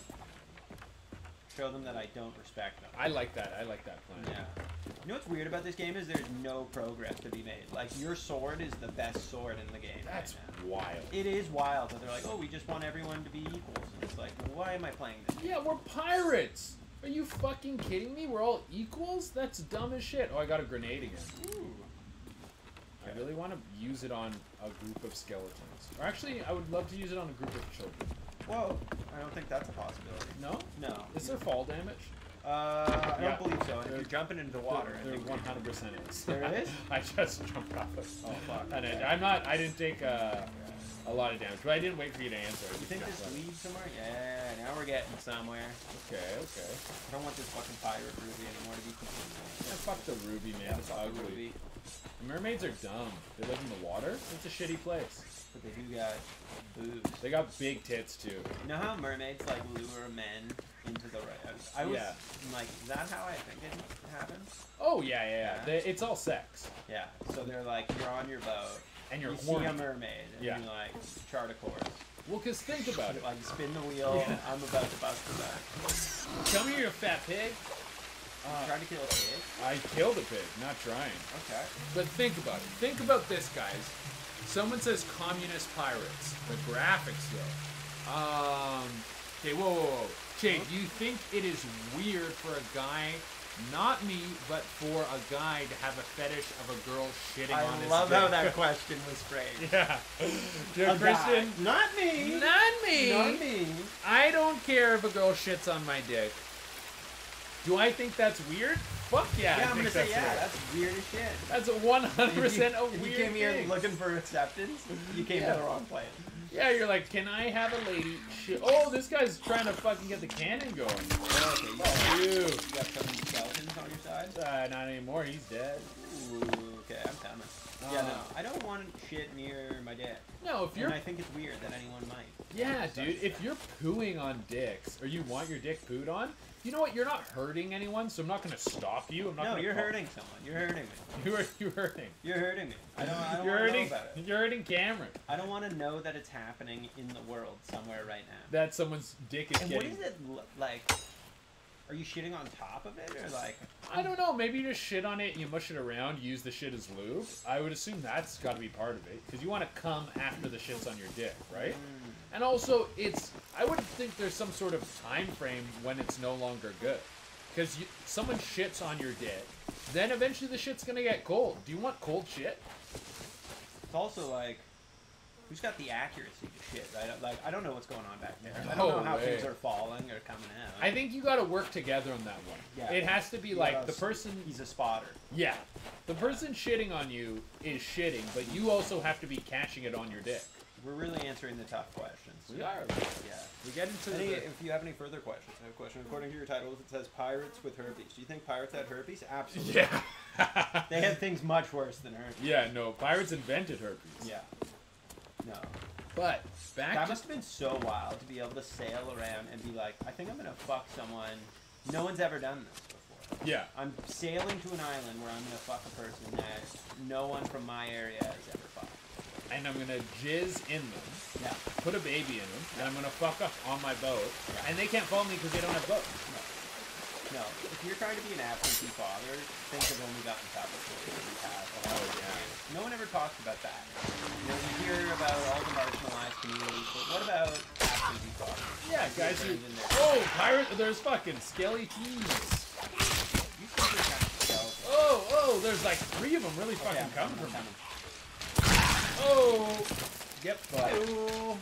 Show them that I don't respect them. I like that. I like that plan. Yeah. You know what's weird about this game is there's no progress to be made. Like, your sword is the best sword in the game. That's right now. wild. It is wild that they're like, oh, we just want everyone to be equals. And it's like, why am I playing this game? Yeah, we're pirates. Are you fucking kidding me? We're all equals? That's dumb as shit. Oh, I got a grenade again. Ooh. I really want to use it on a group of skeletons. Or actually, I would love to use it on a group of children. Whoa. I don't think that's a possibility. No? No. Is there fall damage? I Yeah. don't believe so. And if you're jumping into the water, I There think 100% is. There is? I just jumped off it. Oh, fuck. And Okay. I didn't take a lot of damage, but I didn't wait for you to answer. I You just think jumped this on it. leads somewhere? Yeah, now we're getting somewhere. Okay, okay. I don't want this fucking pirate ruby anymore to be completely. Yeah, fuck the ruby, man. It's fuck the ugly. ruby. Mermaids are dumb. They live in the water. It's a shitty place. But they do got boobs. They got big tits too. You know how mermaids like lure men into the right? I was Yeah. like, is that how I think it happens? Oh yeah, yeah. Yeah. It's all sex. Yeah. So they're like, you're on your boat, And you're you see horny. a mermaid, and Yeah. you like chart a course. Well, cause think about it. Like spin the wheel. Yeah. I'm about to bust the back. Come here, you fat pig. Trying to kill a pig. I killed a pig, not trying. Okay. But think about it. Think about this, guys. Someone says communist pirates. The graphics, though. Okay, whoa. Jake, do you think it is weird for a guy, not me, but for a guy to have a fetish of a girl shitting on his I love how dick? that question was framed. Yeah. Dear A Christian, guy. Not me. not me. Not me. I don't care if a girl shits on my dick. Do I think that's weird? Fuck yeah, I Yeah, I'm think gonna say that's yeah. weird. That's weird as shit. That's a 100% a If weird you came here thing. looking for acceptance, you came Yeah. to the wrong place. Yeah, you're like, can I have a lady shit? Oh, this guy's trying to fucking get the cannon going. Okay, Oh, you. you got some skeletons on your side? Not anymore. He's dead. Ooh, okay, I'm coming. Yeah, no, I don't want shit near my dick. No, if you're And I think it's weird that anyone might. yeah, dude. If you're pooing on dicks, or you want your dick pooed on, you know what? You're not hurting anyone, so I'm not gonna stop you. I'm not. No, gonna you're call- hurting someone. You're hurting me. You're hurting. You're hurting me. I don't You're want to know hurting. about it. You're hurting Cameron. I don't want to know that it's happening in the world somewhere right now. That someone's dick is And what getting. is it like? Are you shitting on top of it, or like? I don't know. Maybe you just shit on it and you mush it around. Use the shit as lube. I would assume that's got to be part of it because you want to come after the shit's on your dick, right? And also, I would think there's some sort of time frame when it's no longer good. Because someone shits on your dick, then eventually the shit's gonna get cold. Do you want cold shit? It's also like, who's got the accuracy to shit, right? Like, I don't know what's going on back there. I No don't know how way. things are falling or coming out. I think you gotta work together on that one. Yeah. It has to be You like gotta the person. He's a spotter. Yeah. The person shitting on you is shitting, but you also have to be catching it on your dick. We're really answering the tough questions. We are. Yeah. We get into If you have any further questions, I have a question. According to your title, it says pirates with herpes. Do you think pirates had herpes? Absolutely. Yeah. They had things much worse than herpes. Yeah, no. Pirates invented herpes. Yeah. No. But back That to must have been so wild to be able to sail around and be like, I think I'm gonna fuck someone. No one's ever done this before. yeah. I'm sailing to an island where I'm gonna fuck a person that no one from my area has ever fucked. And I'm gonna jizz in them, Yeah. put a baby in them, and I'm gonna fuck up on my boat, Yeah. and they can't follow me because they don't have boats. No. If you're trying to be an absentee father, things have only gotten tougher for you in the past. Oh, yeah. No one ever talks about that. You know, we hear about all the marginalized communities, but what about absentee fathers? Yeah, guys who. Friends in there. Oh, pirate! There's fucking skelly tees. You think you're kind of skeleton. Oh, there's like 3 of them really Okay, fucking I'm coming coming, from I'm me. coming. Oh! Get fucked. Ooh.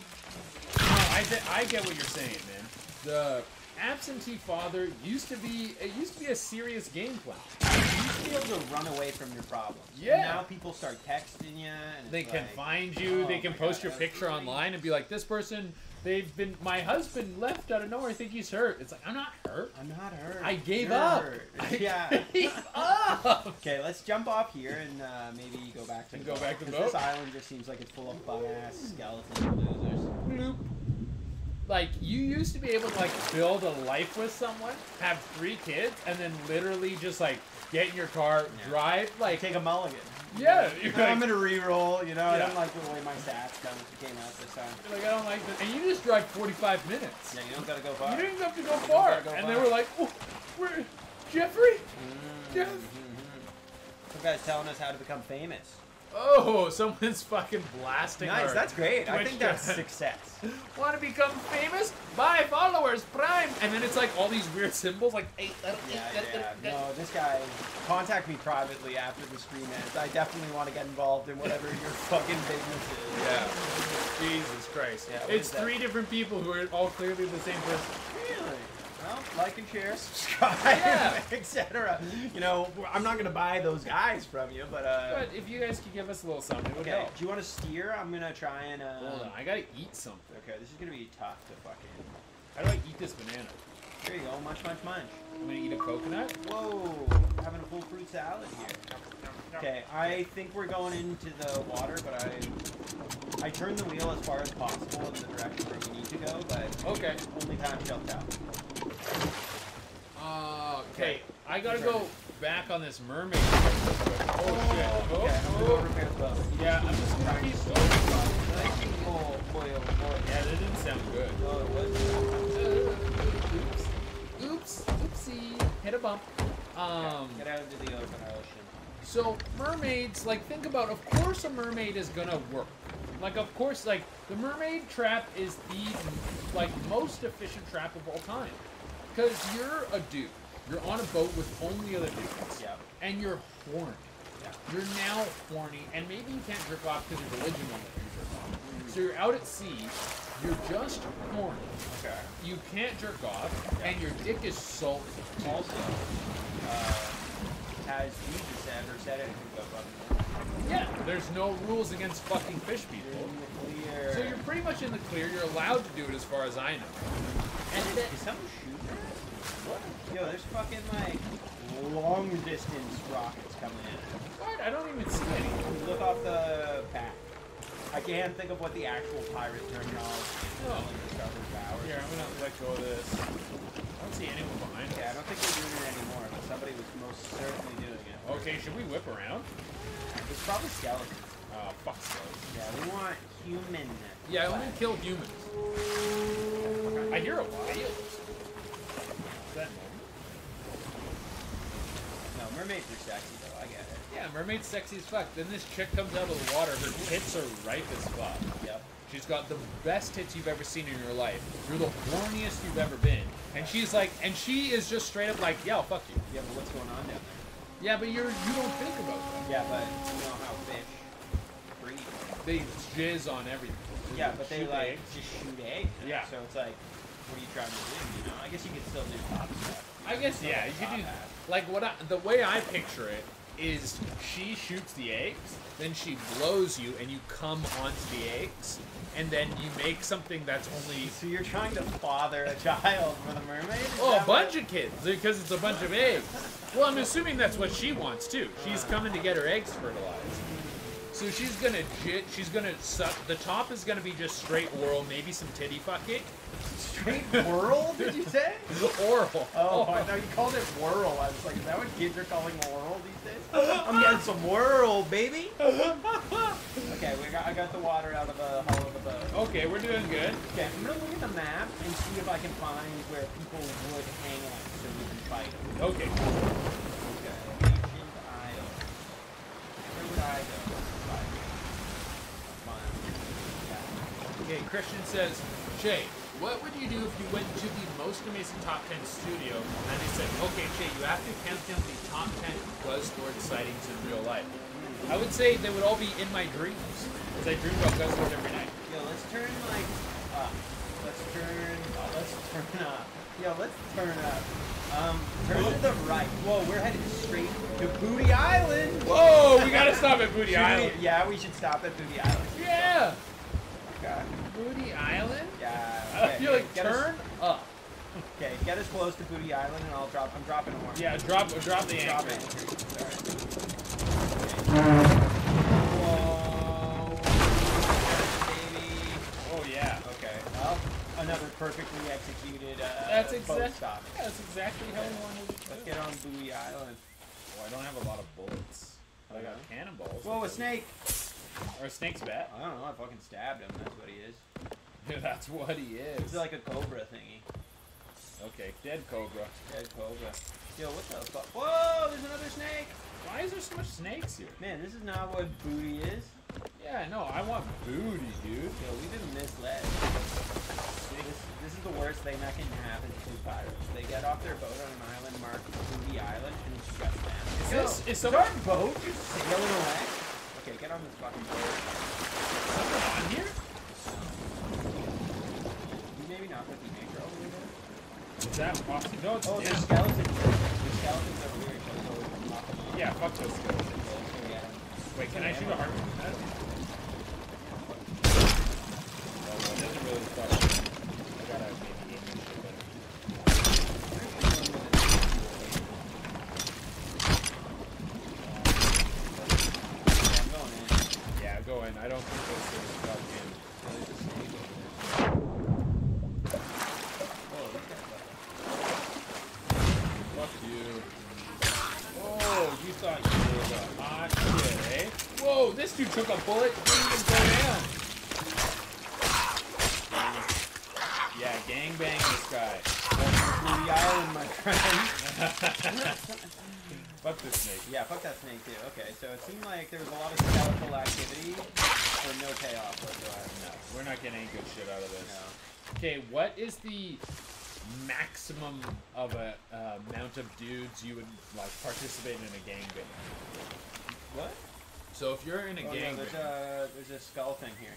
No, I get what you're saying, man. The absentee father used to be a serious game plan. You used to to be able to run away from your problems. Yeah. And now people start texting you. And They it's can like, find you. oh They can my post God, your that's picture really- online and be like, this person, my husband left out of nowhere. I think he's hurt. It's like, I'm not hurt. I'm not hurt. I gave You're up. hurt. I Yeah. gave up. Okay, let's jump off here and maybe go back to the boat. back to the 'Cause This boat? island just seems like it's full of bum-ass skeleton losers. Bloop. Like, you used to be able to, like, build a life with someone, have 3 kids, and then literally just, like, get in your car, Yeah. drive, like... Take a mulligan. Yeah, you're I'm like, gonna re-roll, you know, I Yeah. don't like the way my stats came out this time. you're like, I don't like this. And you just drive 45 minutes. Yeah, you don't gotta go far. You didn't have to go far. gotta go And far. they were like, oh, we're... Jeffrey? Jeff? Some guy's telling us how to become famous. Oh, someone's fucking blasting Nice, our that's great. I Twitch think that's chat. success. Want to become famous? Buy followers, Prime. And then it's like all these weird symbols, like No, this guy, contact me privately after the stream ends. I definitely want to get involved in whatever your fucking business is. Yeah. Jesus Christ. Yeah, what It's is that? 3 different people who are all clearly the same person. Really? Well, like and share, subscribe, Yeah. etc. You know, I'm not gonna buy those guys from you, but But if you guys could give us a little something, it would okay. help. Do you want to steer? I'm gonna try and. Hold on, I gotta eat something. Okay, this is gonna be tough to fucking. How do I eat this banana? There you go, munch, munch, munch. I'm gonna eat a coconut. Whoa, having a full fruit salad here. Okay, I think we're going into the water, but I turned the wheel as far as possible in the direction that we need to go, but Okay. only time shall tell. Okay. I gotta go back on this mermaid. Oh shit. Oh, Okay, I'm gonna go repair the boat. Yeah, I'm just gonna keep going. Oh boy, oh boy. Yeah, that didn't sound good. Oh, it was. Oops. Oopsie. Hit a bump. Get out into the open ocean. So mermaids, like, think about, of course a mermaid is gonna work. Like, of course, like, the mermaid trap is the, like, most efficient trap of all time. Because you're a dude. You're on a boat with only other dudes. Yeah. And you're horny. Yeah. You're now horny, and maybe you can't jerk off because your religion won't let you jerk off. So you're out at sea, you're just horny. Okay. You can't jerk off, and your dick is salty. Also, has Jesus ever said anything about fucking? Yeah, there's no rules against fucking fish people. Clear. So you're pretty much in the clear. You're allowed to do it as far as I know. And is someone shooting at us? What? Yo, there's fucking like long distance rockets coming in. What? I don't even see any. Look off the back. I can't think of what the actual pirate terminology is. Oh. Here, Here, I'm gonna let go of this. I don't see anyone behind Yeah, I us. don't think they're doing it anymore, but somebody was most certainly doing it. Okay, should we whip around? It's probably skeletons. Oh, fuck skeletons. Yeah, we want human. Yeah, I only flesh. kill humans. I hear a wild. Is that normal? No, mermaids are sexy though, I get it. Yeah, mermaid's sexy as fuck. Then this chick comes out of the water. Her tits are ripe as fuck. Yep. She's got the best tits you've ever seen in your life. You're the horniest you've ever been. And she's like, and she is just straight up like, yeah, fuck you. Yeah, but what's going on down there? Yeah, but you don't think about that. Yeah, but you know how fish breathe. They jizz on everything. Yeah, but they Shoot like eggs. just shoot eggs. Yeah. So it's like, what are you trying to do? You know, I guess you could still do top stuff. I guess, yeah, you could do, like, the way I picture it is she shoots the eggs, then she blows you, and you come onto the eggs, and then you make something that's only... So you're trying to father a child with a mermaid? Is Oh, that a bunch of kids, because it's a bunch of eggs. Well, I'm assuming that's what she wants, too. She's coming to get her eggs fertilized. So she's gonna suck, the top is gonna be just straight oral, maybe some titty fucking. Straight whirl, did you say? Oral. Oh, I thought you called it whirl. I was like, is that what kids are calling whirl these days? I'm getting some whirl, baby. Okay, I got the water out of the hull of the boat. Okay, we're doing good. Okay, I'm gonna look at the map and see if I can find where people would hang out so we can fight them. Okay. Okay, ancient isle. Where would I go? Fight. Fine. Yeah. Okay, Christian says, Shay, what would you do if you went to the most amazing top 10 studio and they said, okay, Shay, you have to count down the top 10 Guzzlord sightings in real life? I would say they would all be in my dreams, because I dream about Guzzlord every night. Yo, let's turn like up. Let's turn up. Yo, let's turn up. Turn to the right. Whoa, we're headed straight to Booty Island. Whoa, we gotta stop at Booty Island. Yeah, we should stop at Booty Island. Yeah. Okay. Booty Island? Yeah. I feel like turn up. Okay, get us close to Booty Island, and I'm dropping a horn. Yeah, drop the anchor. Sorry. Whoa. Baby. Oh yeah. Okay. Well, another perfectly executed boat stop. That's exactly how we wanted to do. Let's get on Booty Island. Oh, I don't have a lot of bullets. I got cannonballs. Whoa, a snake! Or a snake's bat. I don't know. I fucking stabbed him. That's what he is. Yeah, that's what he is. It's like a cobra thingy. Okay, dead cobra. Dead cobra. Yo, what the fuck? Whoa, there's another snake! Why is there so much snakes here? Man, this is not what booty is. Yeah, no, I want booty, dude. Yo, we've been misled. This is the worst thing that can happen to pirates. They get off their boat on an island marked Booty Island and it's just them. Is our boat just sailing away? Okay, get on this fucking boat. someone on here? You maybe not put the anchor over there? Is that possible? No, it's there's skeletons. There's skeletons over here. Yeah, fuck those skeletons. Wait, can I shoot a harpoon with that? Oh, no, it doesn't really fuck. I gotta maybe aim this shit better. I'm going in. Yeah, go in. I don't think those things fuck in. There's a snake over there. Oh, look at that. Fuck you. Oh, you thought you were the hot shit, eh? Whoa, this dude took a bullet, didn't even go down. Yeah, gangbang this guy. Booty Island, my friend. Fuck this snake. Yeah, fuck that snake too. Okay, so it seemed like there was a lot of skeletal activity for no payoff whatsoever. No, we're not getting any good shit out of this. No. Okay, what is the maximum of a amount of dudes you would like participate in a gangbang? What? So if you're in a gangbang, there's a skull thing here.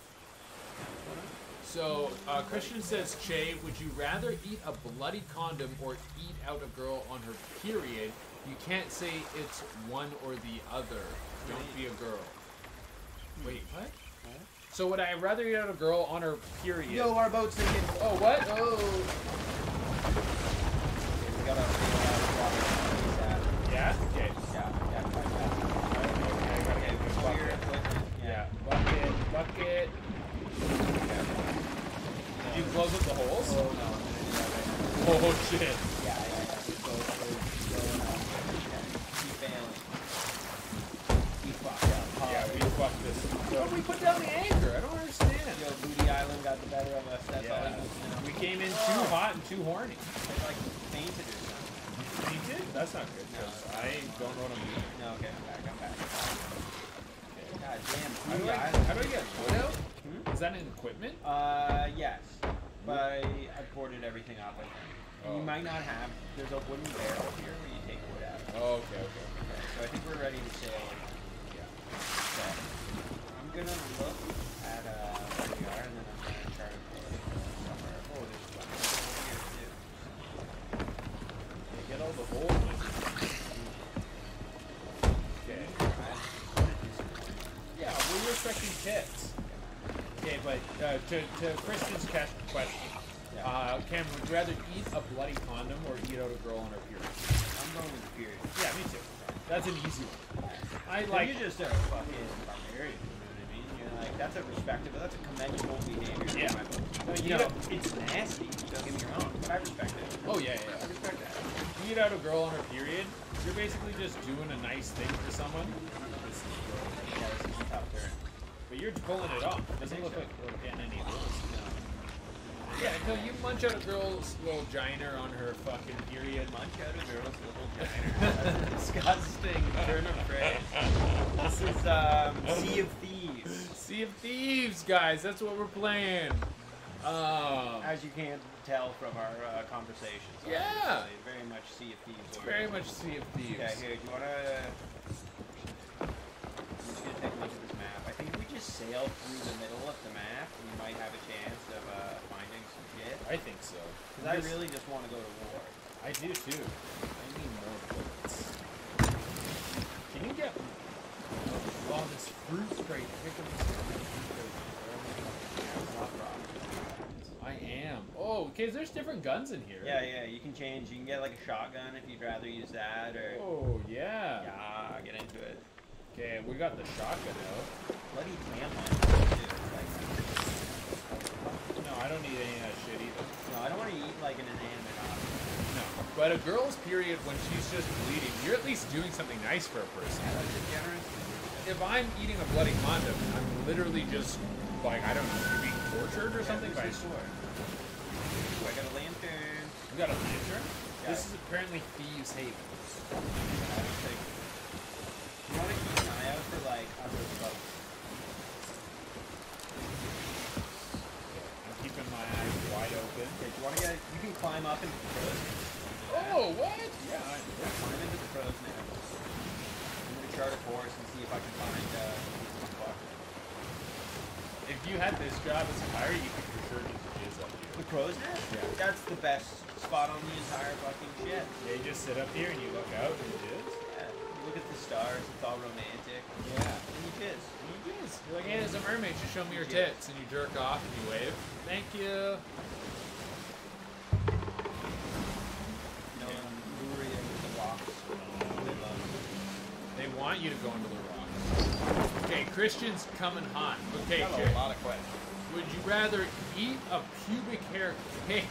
so Christian says, Che, would you rather eat a bloody condom or eat out a girl on her period? You can't say it's one or the other. Don't be a girl. Wait, what? So would I rather eat out a girl on her period? Yo, our boat's sinking. Oh, what? Oh. We gotta water. Yeah? Okay. Yeah. Bucket. Did you close up the holes? Oh, no. Oh, shit. Yeah. Keep failing. Keep fucked up. Yeah, we fucked this. So we put down the anchor. I don't understand. Yo, Booty Island got the better of us. That's all you need to know. We came in too hot and too horny. It's like fainted or something. Fainted? That's not good. No. I don't know what I'm doing. No, okay, I'm back. God damn, How Booty do Island. I get wood out? Is that an equipment? Yes. But I boarded everything up, I think. Oh. You might not have, there's a wooden barrel here where you take wood out. Oh, okay. So I think we're ready to sail. Yeah. So I'm gonna look at where we are, and then I'm gonna chart it somewhere. Oh, there's one here too. Okay, get all the holes in. Okay. Yeah, well, you're expecting tits. Okay, but to Christian's question, Cam, would you rather eat a bloody condom or eat out a girl on her period? I'm going with the period. Yeah, me too. That's an easy one. I So like. you're just a fucking barbarian, you know what I mean? You're like, that's a respectable, that's a commendable behavior. Yeah. I mean, you know, it's nasty, don't get me wrong, but I respect it. Oh yeah. I respect that. You eat out a girl on her period, you're basically just doing a nice thing for someone. Yeah, this is a tough turn. But you're pulling it off. It doesn't look like we're getting any of those. Yeah, no, you munch out a girl's little giner on her fucking period. Munch out a girl's little giner. That's a disgusting turn of phrase. This is Sea of Thieves. Sea of Thieves, guys. That's what we're playing. As you can tell from our conversations. Yeah. Obviously. Very much Sea of Thieves. Very much Sea of Thieves. Okay, here, do you want to... I'm just going to take a look at this map. I think if we just just sail through the middle of the map, you might have a chance of finding some shit. I think so. Because I really just want to go to war. I do too. I need more bullets. Can you get all this fruit crate? Pick up this fruit crate. I am. Oh, okay. There's different guns in here. Yeah. You can change. You can get like a shotgun if you'd rather use that, or. Oh yeah. Yeah, get into it. Okay, we got the shotgun out. Bloody tampon. No, I don't need any of that shit either. No, I don't want to eat like an inanimate object. No. But a girl's period when she's just bleeding, you're at least doing something nice for a person. Yeah, that's just generous. If I'm eating a bloody condom, I'm literally just like, I don't know, you're being tortured or something by a sword. Ooh, I got a lantern. You got a lantern? Yeah. This is apparently Thieves' Haven. You want to keep an eye out for like other folks. I'm keeping my eyes wide open. Okay, do you want to get? You can climb up into the crow's nest. Oh, what? Yeah, climb into the crow's nest. I'm gonna chart a course and see if I can find some fuck. If you had this job as a pirate, you could for sure just jizz up here. The crow's nest? Yeah. That's the best spot on the entire fucking ship. Yeah, you just sit up here and you look out and jizz. Yeah. You look at the stars. It's all romantic. Yeah. And you jizz. And you jizz. You're like, hey, there's a mermaid. Just show me your tits. And you jerk off and you wave. Thank you. No, lure you with the rocks. They love it. They want you to go into the rocks. Okay, Christian's coming hot. Okay, Got Jay, a lot of questions. would you rather eat a pubic hair cake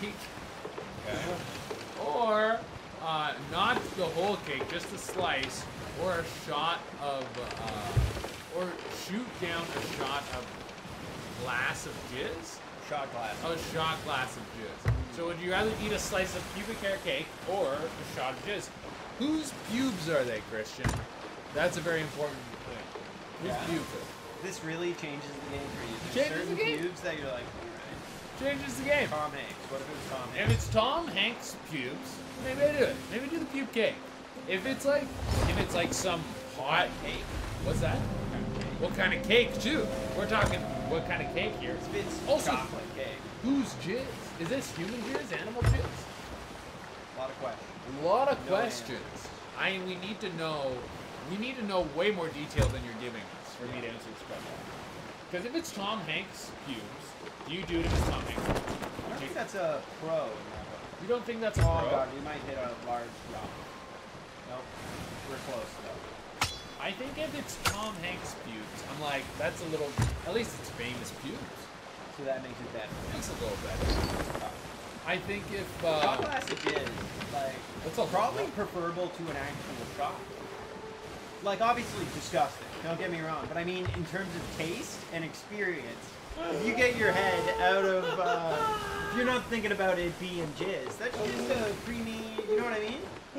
or not the whole cake, just a slice, or a shot of, or shoot down a shot of glass of jizz? Shot glass. A shot glass of jizz. So would you rather eat a slice of pubic hair cake or a shot of jizz? Whose pubes are they, Christian? That's a very important thing. Whose Yeah. pubes are they? This really changes the game for you. There's Changes certain the game? pubes that you're like, alright. Changes the game. Tom Hanks. What if it was Tom If Hanks? it's Tom Hanks' pubes, maybe I do it. Maybe do the pube cake. If it's like some hot Cake. what's that? What kind of cake too? We're talking what kind of cake here? If it's Also- chocolate cake. Whose jizz? Is this human jizz? Animal jizz? A lot of questions. A lot of No questions. We need to know. We need to know way more detail than you're giving us for me to answer this question. Because if it's Tom Hanks' pubes, do you do it if it's Tom Hanks? I don't think that's a pro in that book. You don't think that's a Oh pro? god, we might hit a large drop. Nope. We're close though. I think if it's Tom Hanks' pubes, I'm like, that's a little. At least it's famous pubes. So that makes it better. Makes it a little better. I think if Shot glass it is, like, That's a probably preferable to an actual shot. Like, obviously disgusting, don't get me wrong, but I mean, in terms of taste and experience, if you get your head out of, if you're not thinking about it being jizz, that's just a creamy, you know what I mean?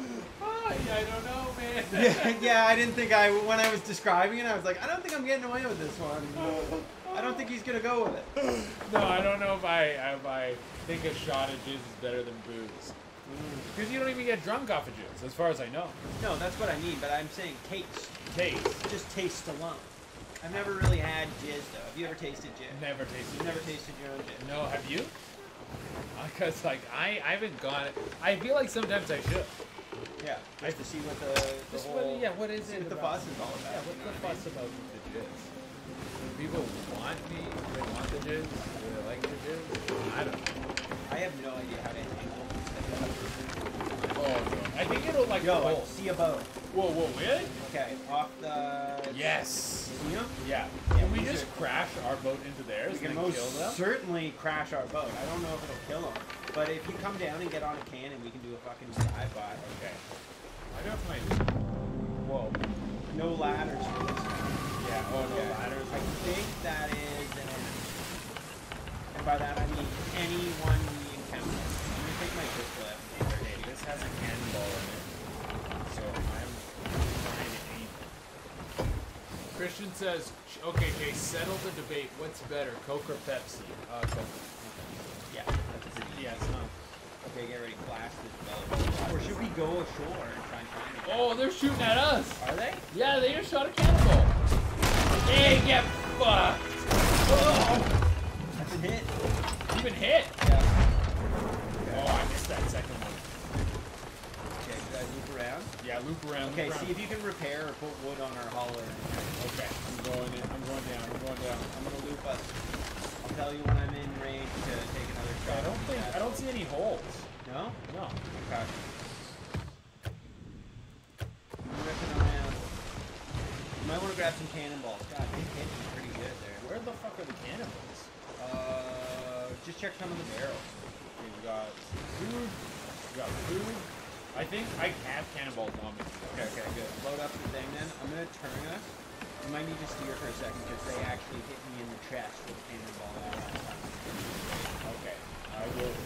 I don't know, man. Yeah, I didn't think when I was describing it, I was like, I don't think I'm getting away with this one. I don't think he's gonna go with it. No, I don't know if I think a shot of jizz is better than booze. Because you don't even get drunk off of jizz, as far as I know. No, that's what I mean, but I'm saying taste. Taste. Just taste alone. I've never really had jizz, though. Have you ever tasted jizz? Never tasted. You've never jizz. tasted your own jizz? No, have you? Because like I haven't gone. I feel like sometimes I should. Yeah, just to see what the Just whole... what is see it? what the about- fuss is all about. Yeah, you what's know the what I fuss about the jizz? Do people want me? Do they want the jizz? Do they like the jizz? I don't know. mean? I have no idea how to handle this. Oh no. I think it'll like Yo, I roll. see a boat. Whoa, really? Okay, off the... Yes. See 'em? Yeah. Yeah, Can we these just are- crash our boat into theirs We can and then most kill them? certainly crash our boat. I don't know if it'll kill them. But if you come down and get on a cannon, we can do a fucking drive-by. Okay. I got my. Whoa. No ladders for this. Yeah. Oh no, Okay. ladders. I think that is an enemy. And by that I mean anyone we encounter. I'm gonna take my pistol out. Okay, this has a cannonball in it, so I'm trying to aim. Christian says, "Okay, Jay, settle the debate. What's better, Coke or Pepsi?" Coke. Yeah, that's pretty easy. Yeah, it's not. Okay, get ready. Blast this boat. Or should we go ashore and try and find it? Oh, they're shooting at us. Are they? Yeah, they just shot a cannonball. Hey, yeah. fucked. Oh, That's a hit. you've been hit. Yeah. Oh, I missed that second one. Okay, should I loop around? Yeah, loop around. Okay, loop see around. if you can repair or put wood on our hauler. Okay, I'm going in. I'm going down. I'm going down. I'm gonna loop us. I'll tell you when I'm in range to take another shot. I don't see any holes. No? No. Okay. I'm ripping around. You might want to grab some cannonballs. God, they hit me pretty good there. Where the fuck are the cannonballs? Just check some of the barrels. Okay, we got food. We got food. I think I have cannonballs on me. Okay, good. Load up the thing then. I'm gonna turn us. You might need to steer for a second because they actually hit me in the chest with a cannonball last time. Okay, I will.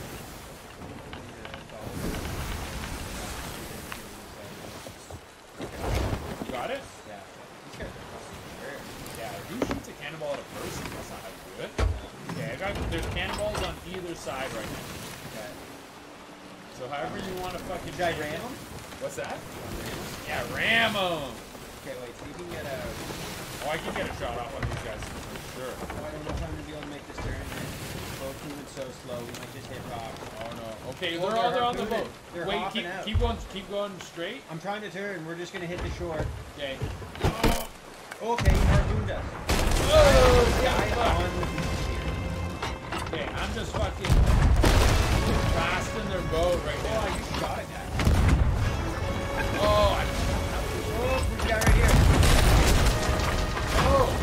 You got it? Yeah. These guys are fucking scared. Yeah. Who shoots a cannonball at a person? That's not how you do it. Okay, there's cannonballs on either side right now. Okay. So however you want to fucking. Should I ram them? What's that? Yeah, ram them. Okay, wait. See if you can get a. Oh, I can get a shot off on these guys for sure. Oh, I don't know if I'm gonna be able to make this turn. Both moving so slow, we might just hit rock. Oh no. Okay, Oh, they're on the harpooning. boat. They're Wait, hopping out. keep going straight. I'm trying to turn. We're just gonna hit the shore. Okay. Okay, he harpooned us. Oh, Guy yeah, on the beach here. okay, I'm just fucking blasting their boat right Oh, now. I just shot a guy. Oh, Oh, there's a guy right here. oh.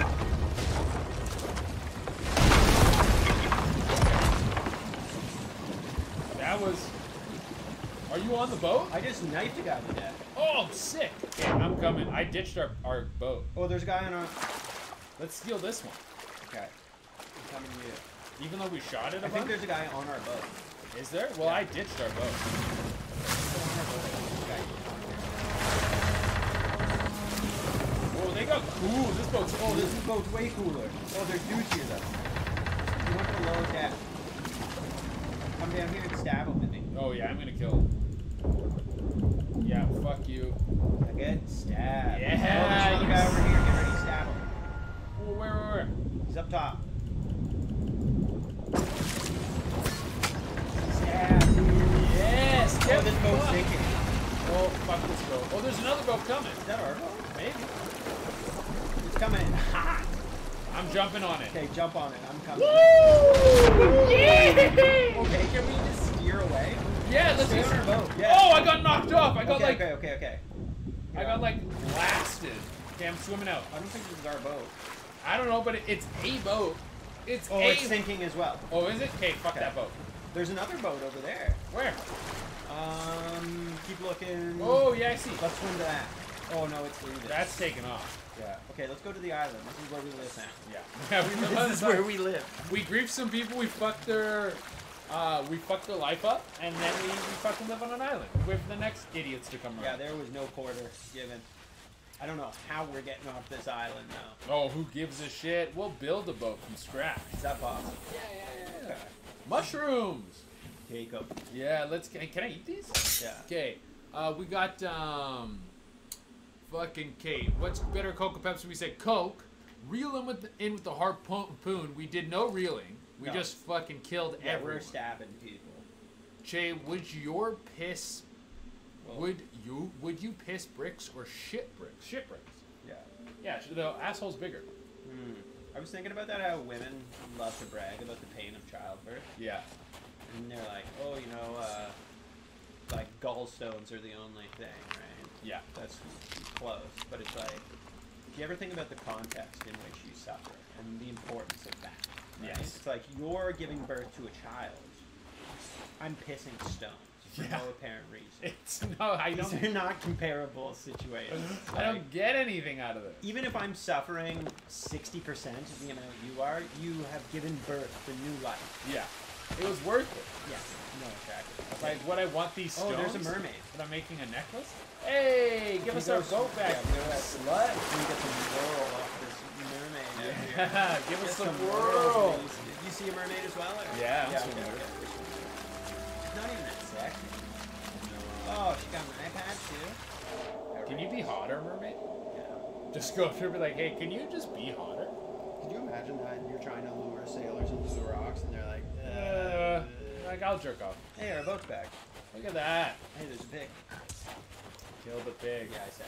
That was. Are you on the boat? I just knifed a guy to death. Oh, I'm sick. Okay, I'm coming. I ditched our boat. Oh, there's a guy on our. Let's steal this one. Okay. I'm coming to you. Even though we shot it a I think bunch? there's a guy on our boat. Is there? Well, Yeah. I ditched our boat. Oh, they got cool. This boat's Oh, this boat's way cooler. Oh, there's dudes here though. You want to lower deck. Come down here and stab him with me. Oh yeah, I'm gonna kill him. Yeah, fuck you. I get stabbed. Yeah, Oh, there's another guy over here. Get ready to stab him. Oh, where? He's up top. Stab. Yes, Oh, get this boat's fucked. sinking. Oh, fuck this boat. Oh, there's another boat coming. Is that our boat? Maybe. It's coming in hot. I'm jumping on it. Okay, jump on it. I'm coming. Woo! Yeah! Okay, can we just steer away? Yeah, let's Stay just. on our boat. Yeah. Oh, I got knocked off. I got Okay. I got like blasted. Okay, I'm swimming out. I don't think this is our boat. I don't know, but it's a boat. It's Oh, a. it's sinking as well. Oh, is it? Okay, fuck Okay. that boat. There's another boat over there. Where? Keep looking. Oh, yeah, I see. Let's swim to that. Oh no, it's leaving. That's taken off. Yeah. Okay, let's go to the island. This is where we live now. Yeah. Yeah, we This is where we live. We griefed some people. We fucked their life up, and then we fucking live on an island. We wait for the next idiots to come Yeah, around. there was no quarter given. I don't know how we're getting off this island now. Oh, who gives a shit? We'll build a boat from scratch. Is that possible? Yeah. Okay. Mushrooms. Jacob. Yeah, let's. Can I eat these? Yeah. Okay. We got fucking Kate. What's better, Coke or Pepsi? We said Coke. Reel in with the harpoon. We did no reeling. We No. just fucking killed Yeah, everyone. we're stabbing people. Che, would your piss? Well, Would you piss bricks or shit bricks? Shit bricks. Yeah. Yeah, the asshole's bigger. I was thinking about that, how women love to brag about the pain of childbirth. Yeah. And they're like, oh, you know, like gallstones are the only thing, right? Yeah. That's close. But it's like, do you ever think about the context in which you suffer and the importance of that? Right? Yes. It's like you're giving birth to a child. I'm pissing stones for Yeah. no apparent reason. It's no, I These don't. are not comparable situations. I don't get anything out of it. Even if I'm suffering 60% of the amount you are, you have given birth to new life. Yeah. It was worth it. Yeah. No, exactly. Like, what I want these stones. Oh, there's a mermaid. But I'm making a necklace. Hey, give us our boat back, Yeah, we go to that slut. We get some whirl off this mermaid out here. Yeah, give us Get some whirl. world. Did you see a mermaid as well? Or? Yeah, I'm yeah, swimming okay, with okay. It's not even that sexy. Oh, she got an iPad too. Can you be hotter, mermaid? Yeah. Just go up to her and be like, hey, can you just be hotter? Imagine that you're trying to lure sailors into the rocks, and they're like, Like, I'll jerk off. "Hey, our boat's back. Look at that. Hey, there's a pig." Kill the pig. Yeah, I said.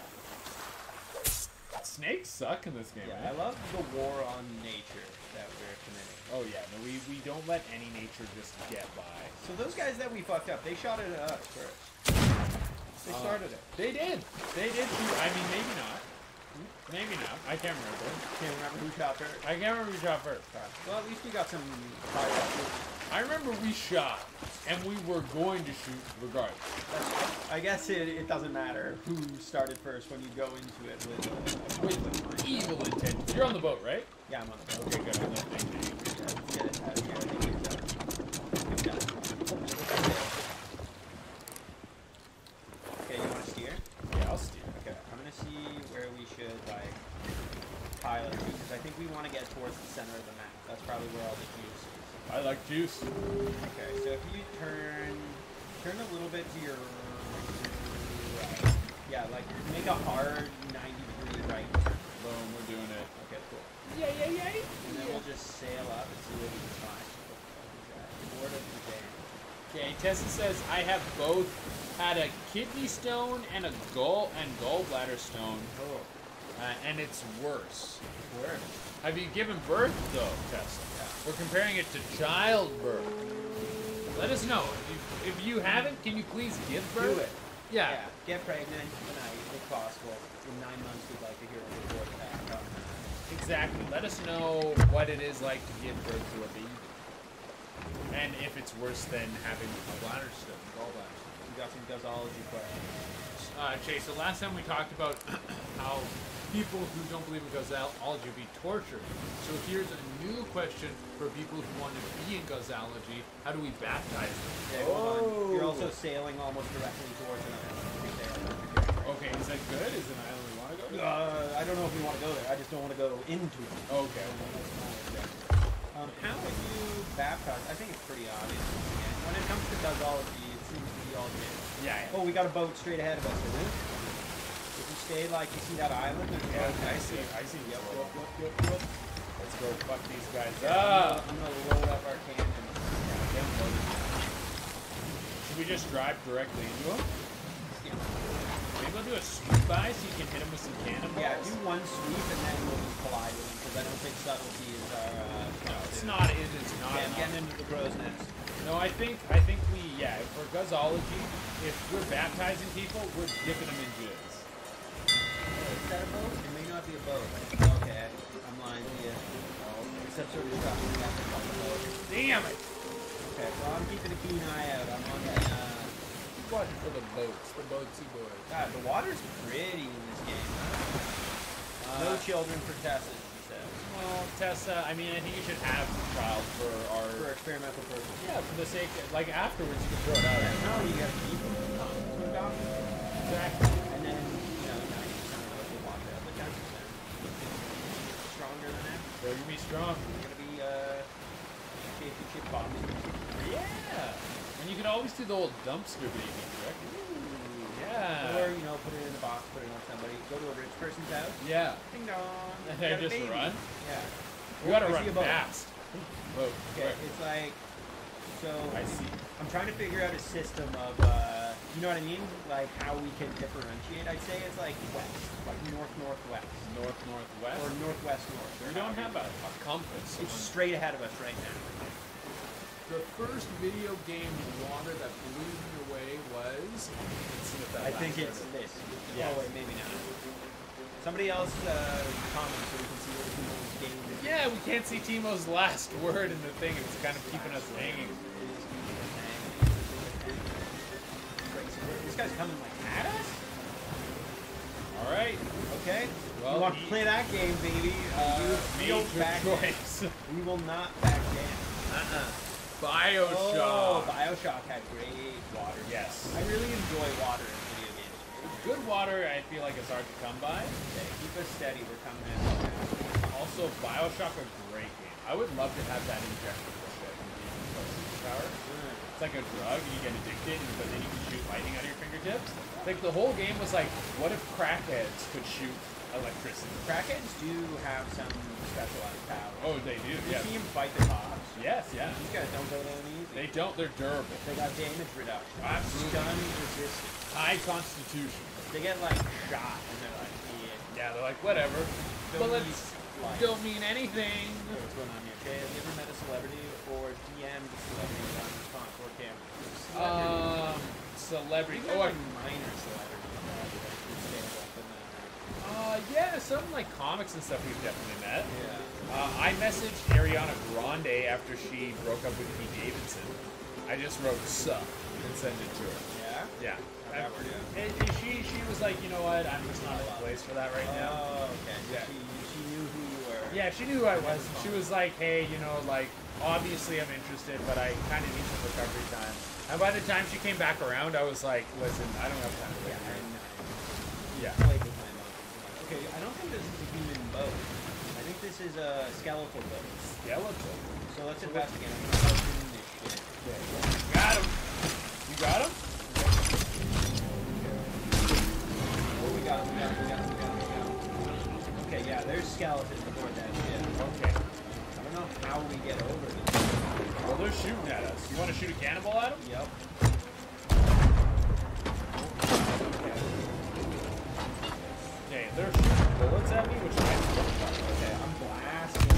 Snakes suck in this game. Yeah, eh? I love the war on nature that we're committing. Oh yeah, no, we don't let any nature just get by. So those guys that we fucked up, they shot it at us first. They started it. They did. They did. I mean, maybe not. Maybe not. I can't remember. Can't remember who shot first. I can't remember who shot first. Well, at least we got some fire. I remember we shot, and we were going to shoot regardless. I guess it doesn't matter who started first when you go into it with Evil intent. You're on the boat, right? Yeah, I'm on the boat. Okay, good. I love things. Let's get it out of here. I think it's done. Okay, you want to steer? Yeah, I'll steer. Okay, I'm gonna see where we should like pilot to, because I think we want to get towards the center of the map. That's probably where all the juice is. I like juice. Okay, so if you turn a little bit to your right. Yeah, like make a hard 90-degree right turn. Boom, we're doing it. Okay, cool. Yay. And then we'll just sail up and see what we can find. Board of the day. Okay, Tessa says I have both had a kidney stone and a gallbladder stone, Oh, and it's worse. where? Have you given birth though, Tessa? Yeah. We're comparing it to childbirth. Let us know. If you haven't, can you please give birth? Do it. Yeah. Get pregnant tonight if possible. In 9 months, we'd like to hear a report back on that. Exactly. Let us know what it is like to give birth to a baby. And if it's worse than having a bladder stone, gallbladder stone. We got some guzology questions. Chase, so last time we talked about how people who don't believe in guzology would be tortured. So here's a new question for people who want to be in guzology. How do we baptize them? Okay, hold on. You're also sailing almost directly towards an island. Okay, is that good? Is it an island we want to go to? I don't know if we want to go there. I just don't want to go into it. Okay. How would you baptize? I think it's pretty obvious. Again, when it comes to guzology, it seems to be all good. Yeah. Oh, we got a boat straight ahead of us, isn't it? If you stay like you see that island, there's a boat. I see. Yep. Let's go fuck these guys Yeah, up. I'm gonna load up our cannon. Should we just drive directly into them? Yeah. Maybe we'll do a sweep by so you can hit them with some cannonballs. Yeah, do one sweep and then we'll just collide with them because I don't think subtlety is our. No, it's not. It is not. Yeah, I'm getting into the crow's nest. No, I think we, for guzology, if we're baptizing people, we're dipping them in jizz. Oh, is that a boat? It may not be a boat. Okay, I'm lying to you. It's some sort of structure. That's a fucking boat. Damn it! Okay, well I'm keeping a keen eye out. I'm on the. What for the boats? The boatsy boys. God, the water's pretty in this game. Huh? No children for Tessa, she says. Well, Tessa, I mean, I think you should have trials for our. For experimental purposes. Yeah, for the sake, like afterwards, you can throw it out. No, you gotta keep it. Exactly. And then, 90% of us will watch it. The 10%. Stronger than that. They're gonna be strong. It's gonna be, championship bombs. Yeah. And you can always do the old dumpster baby trick. Yeah. Or, put it in a box, put it on somebody. Go to a rich person's house. Yeah. Ding dong. And You then got a just baby. run? Yeah. You gotta I run see a boat. fast. Oh, Okay, it's like, so I see. I'm trying to figure out a system of, you know what I mean? Like how we can differentiate. I'd say it's like west, like north-northwest. North-northwest? Or northwest-north. We don't have a compass. It's straight ahead of us right now. The first video game water that blew me away was... Let's see what that I think last it's one is. this. Yeah. Oh wait, maybe not. Somebody else comment so we can see what the people's game is. Yeah, we can't see Timo's last word in the thing. It's kind of keeping us hanging. This guy's coming like at us? Alright. Okay. Well, you want to play that game, baby? We don't major back choice. We will not back down. Bioshock. Oh, Bioshock had great water. Yes. I really enjoy water in video games. Good water, I feel like it's hard to come by. Okay, keep us steady. We're coming in. Also, Bioshock, a great game. I would love to have that injection shit in superpower. It's like a drug, and you get addicted, but then you can shoot lightning out of your fingertips. Like, the whole game was like, what if crackheads could shoot electricity. Crackheads do have some specialized powers. Oh, they do. You Yeah. see them fight the cops. Yes. Yeah. These guys don't go down easy. They don't. They're durable. They got damage reduction. Absolutely. Stun resistance. High constitution. They get like shot and they're like, Yeah. They're like whatever. Don't Bullets life. don't mean anything. So what's going on here? Okay, have you ever met a celebrity or DM'd a celebrity on response or camera? Celebrity. Even Oh, like minor celebrities. Stand up in yeah. Some like comics and stuff we've definitely met. Yeah. I messaged Ariana Grande after she broke up with Pete Davidson. I just wrote "sup" and sent it to her. Yeah? Yeah. How'd that work out? And she was like, you know what? I'm just not in a place for that right now. Oh, okay. So Yeah. she knew who you were. Yeah, she knew who I was. She was like, hey, you know, like, obviously I'm interested, but I kind of need some recovery time. And by the time she came back around, I was like, listen, I don't have time to wait. Yeah. Played with my emotions. Okay, I don't think this is a human boat. I think this is a skeletal boat. Skeletal. So let's investigate. I'm gonna open this shit. Got him. You got him? Oh, we got him. Okay, yeah, there's skeletons aboard that ship. Okay. I don't know how we get over this. Well, they're shooting at us. You want to shoot a cannonball at them? Yep. Okay, they're shooting bullets at me, which might be Okay, I'm blasting.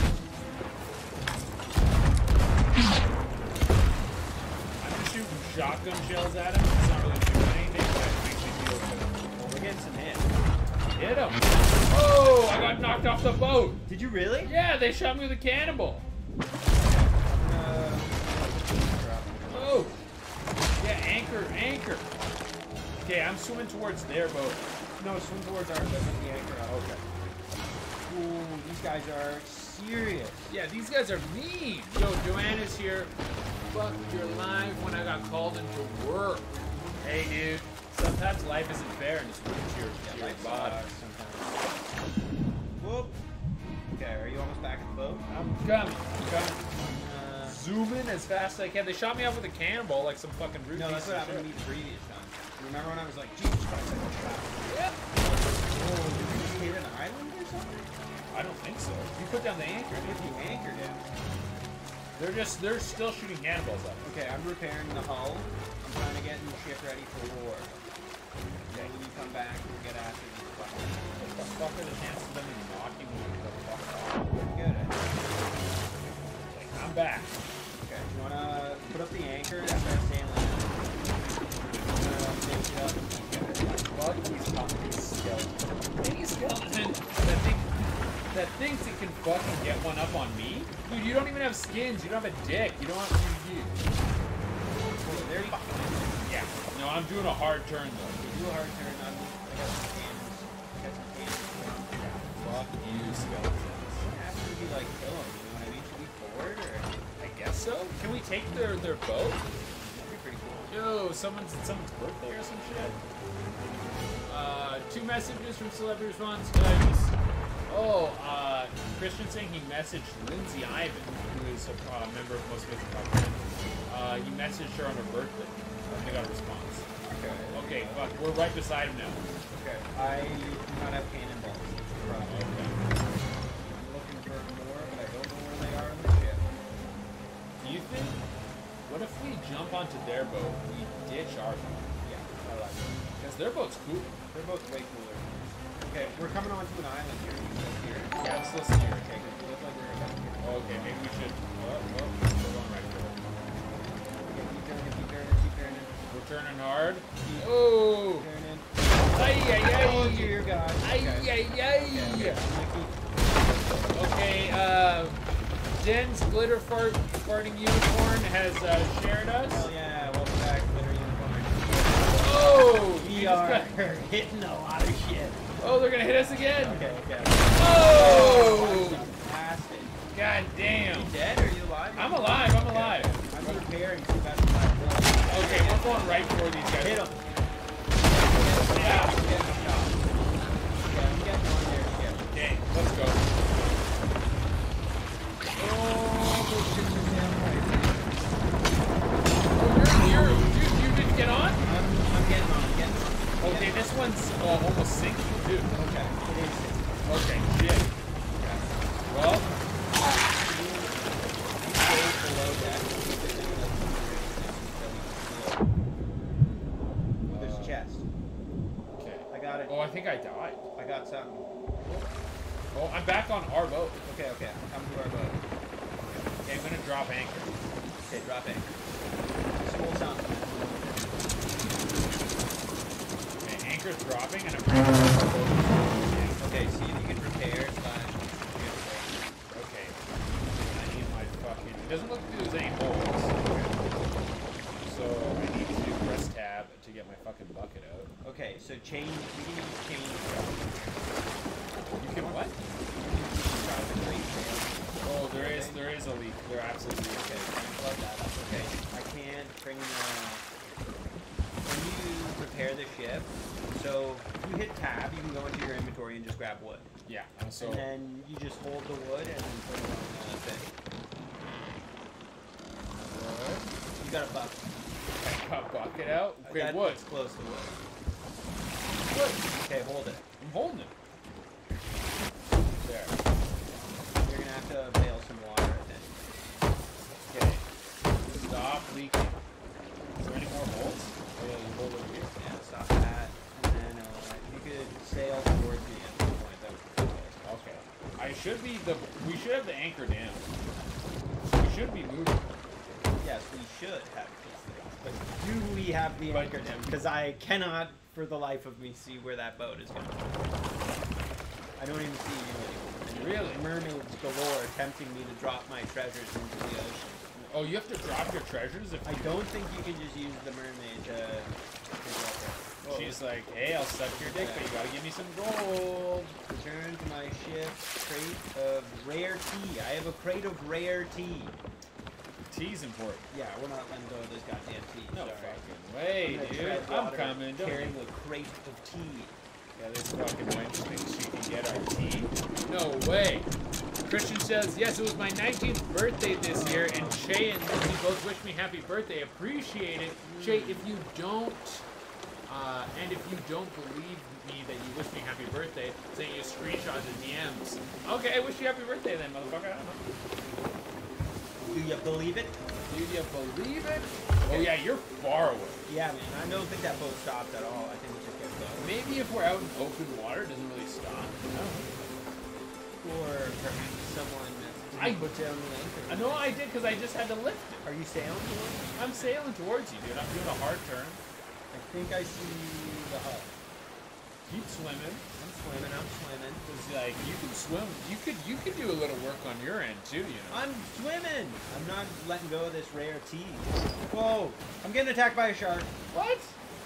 I'm just shooting shotgun shells at him. It's not really doing anything, but it makes me feel good. Well, we're getting some hits. Hit him. Oh, I got knocked off the boat. Did you really? Yeah, they shot me with a cannonball. Uh, Oh. Yeah, anchor. Okay, I'm swimming towards their boat. no, swim towards ours. I put the anchor up. Okay. Ooh, these guys are serious. Yeah, these guys are mean. Yo, Joanna's here. Fuck your life when I got called into work. Hey, dude. Sometimes life isn't fair and it's ruins your body. Sometimes. Whoop. Okay, are you almost back at the boat? I'm coming. Zooming as fast as I can. They shot me off with a cannonball like some fucking rude No, that's piece what of happened to shit. me the previous time. Remember when I was like, Jesus Christ, I got shot? Yeah. Oh, did we just hit an island or something? I don't think so. You put down the anchor. Put the anchor down. They're still shooting cannonballs at us. Okay, I'm repairing the hull. I'm trying to get the ship ready for war. Okay, when you come back, we'll get after these fuckers. What the fuck are the chances of them knocking me the fuck off? Pretty good, I think. Like, I'm back. Okay, you wanna put up the anchor and start sailing? Finish it up with these guys. Fuck these fucking skeletons. Any skeleton that thinks it can fucking get one up on me? Dude, you don't even have skins. You don't have a dick. You don't have you. They're fucking. Yeah. No, I'm doing a hard turn though. Do a hard turn on me. I got some cannons. I got some cannons. Fuck you, skeletons. It has to be like kill them, you know what I mean? Should we board or? I guess so. Can we take their boat? That'd be pretty cool. Yo, someone's birthday or some shit. 2 messages from celebrity response. Oh, Christian saying he messaged Lindsay Ivan, who is a member of Most Basic Podcast. He messaged her on her birthday. They got a response. Okay. Okay, fuck, we're right beside him now. Okay. I do not have cannonballs. Okay. I'm looking for more, but I don't know where they are on the ship. Do you think? What if we jump onto their boat, we ditch our boat? Yeah, I like it. Because their boat's cool. They're both way cooler. Okay, we're coming onto an island here. You said here. Yeah, let's listen here. Okay, good. It looks like we're about here. Okay, maybe we should. We're going right for it. Okay, keep turning. We're turning hard. Oh! Keep turning. Ay, ay, ay! Oh, dear God. Ay, Okay. ay, ay! Okay, Okay, Jen's glitter farting unicorn has shared us. hell yeah, welcome back, Glitter Unicorn. Oh! We just are got- hitting a lot of shit. Oh, they're gonna hit us again! Okay. Oh! Fantastic. God damn! You dead or are you alive? I'm alive, I'm alive. I'm repairing so that's my blood. Okay, we're going right for these guys. Hit him. Yeah. I'm getting a shot. Yeah, I'm getting one there. Yeah. Okay, let's go. You didn't get on? I'm getting on. Okay, this one's almost sinking too. Okay, it is. guy died. I got something. Oh, I'm back on our boat. Okay, okay. I'm coming to our boat. Okay, I'm gonna drop anchor. Okay, drop anchor. School sounds. Okay, anchor's dropping, and I'm bringing our boat. Okay, see if you can repair / Okay. I need my fucking. It doesn't look like there's any holes. So I need to press tab to get my fucking bucket out. Okay, so change. We can use change. You can what? Oh, there is a leak. There absolutely is. Okay, plug that up. Okay, I can't bring when you prepare the ship, so if you hit tab, you can go into your inventory and just grab wood. Yeah. So. And then you just hold the wood and then put it on the thing. You got a bucket. I got bucket out. Okay, That wood. looks close to wood. Wood. Okay, hold it. I'm holding it. There. You're gonna have to bail some water, I think. Okay. Stop leaking. Is there any more holes? Oh, yeah, there's a hole over here. Yeah, stop that. And then you could sail towards me at some point. That would be cool. Okay. We should have the anchor down. We should be moving. Yes, we should have these things. But do we have the anchor down? Because I cannot, for the life of me, see where that boat is going. I don't even see you anymore. And Really? Mermaids galore tempting me to drop my treasures into the ocean. Oh, you have to drop your treasures if I don't think you can just use the mermaid to drop it. Whoa. she's like, hey, I'll suck your dick, but you gotta give me some gold. Return to my ship, crate of rare tea. I have a crate of rare tea. Tea's important. Yeah, we're not letting go of this goddamn tea. No Sorry. fucking way, gonna dude. tread I'm water coming. Don't carrying worry. a crate of tea. Yeah, this fucking wench thinks she can get our tea. No way. Christian says, yes, it was my 19th birthday this year, and Shay and Lindsay both wished me happy birthday. Appreciate it. Shay, if you don't believe me that you wish me happy birthday, send you screenshots and DMs. Okay, I wish you happy birthday then, motherfucker. I don't know. Do you believe it? Do you believe it? Oh yeah, you're far away. Yeah, man. I don't think that boat stopped at all. I think it just kept going. Maybe if we're out in open water, it doesn't really stop. Or perhaps someone I put down the anchor. I know I did because I just had to lift it. Are you sailing towards me? I'm sailing towards you, dude. I'm doing a hard turn. I think I see the hut. Keep swimming. I'm swimming. Cause like you can swim. You could do a little work on your end too, you know. I'm swimming. I'm not letting go of this rare tea. Whoa! I'm getting attacked by a shark. What?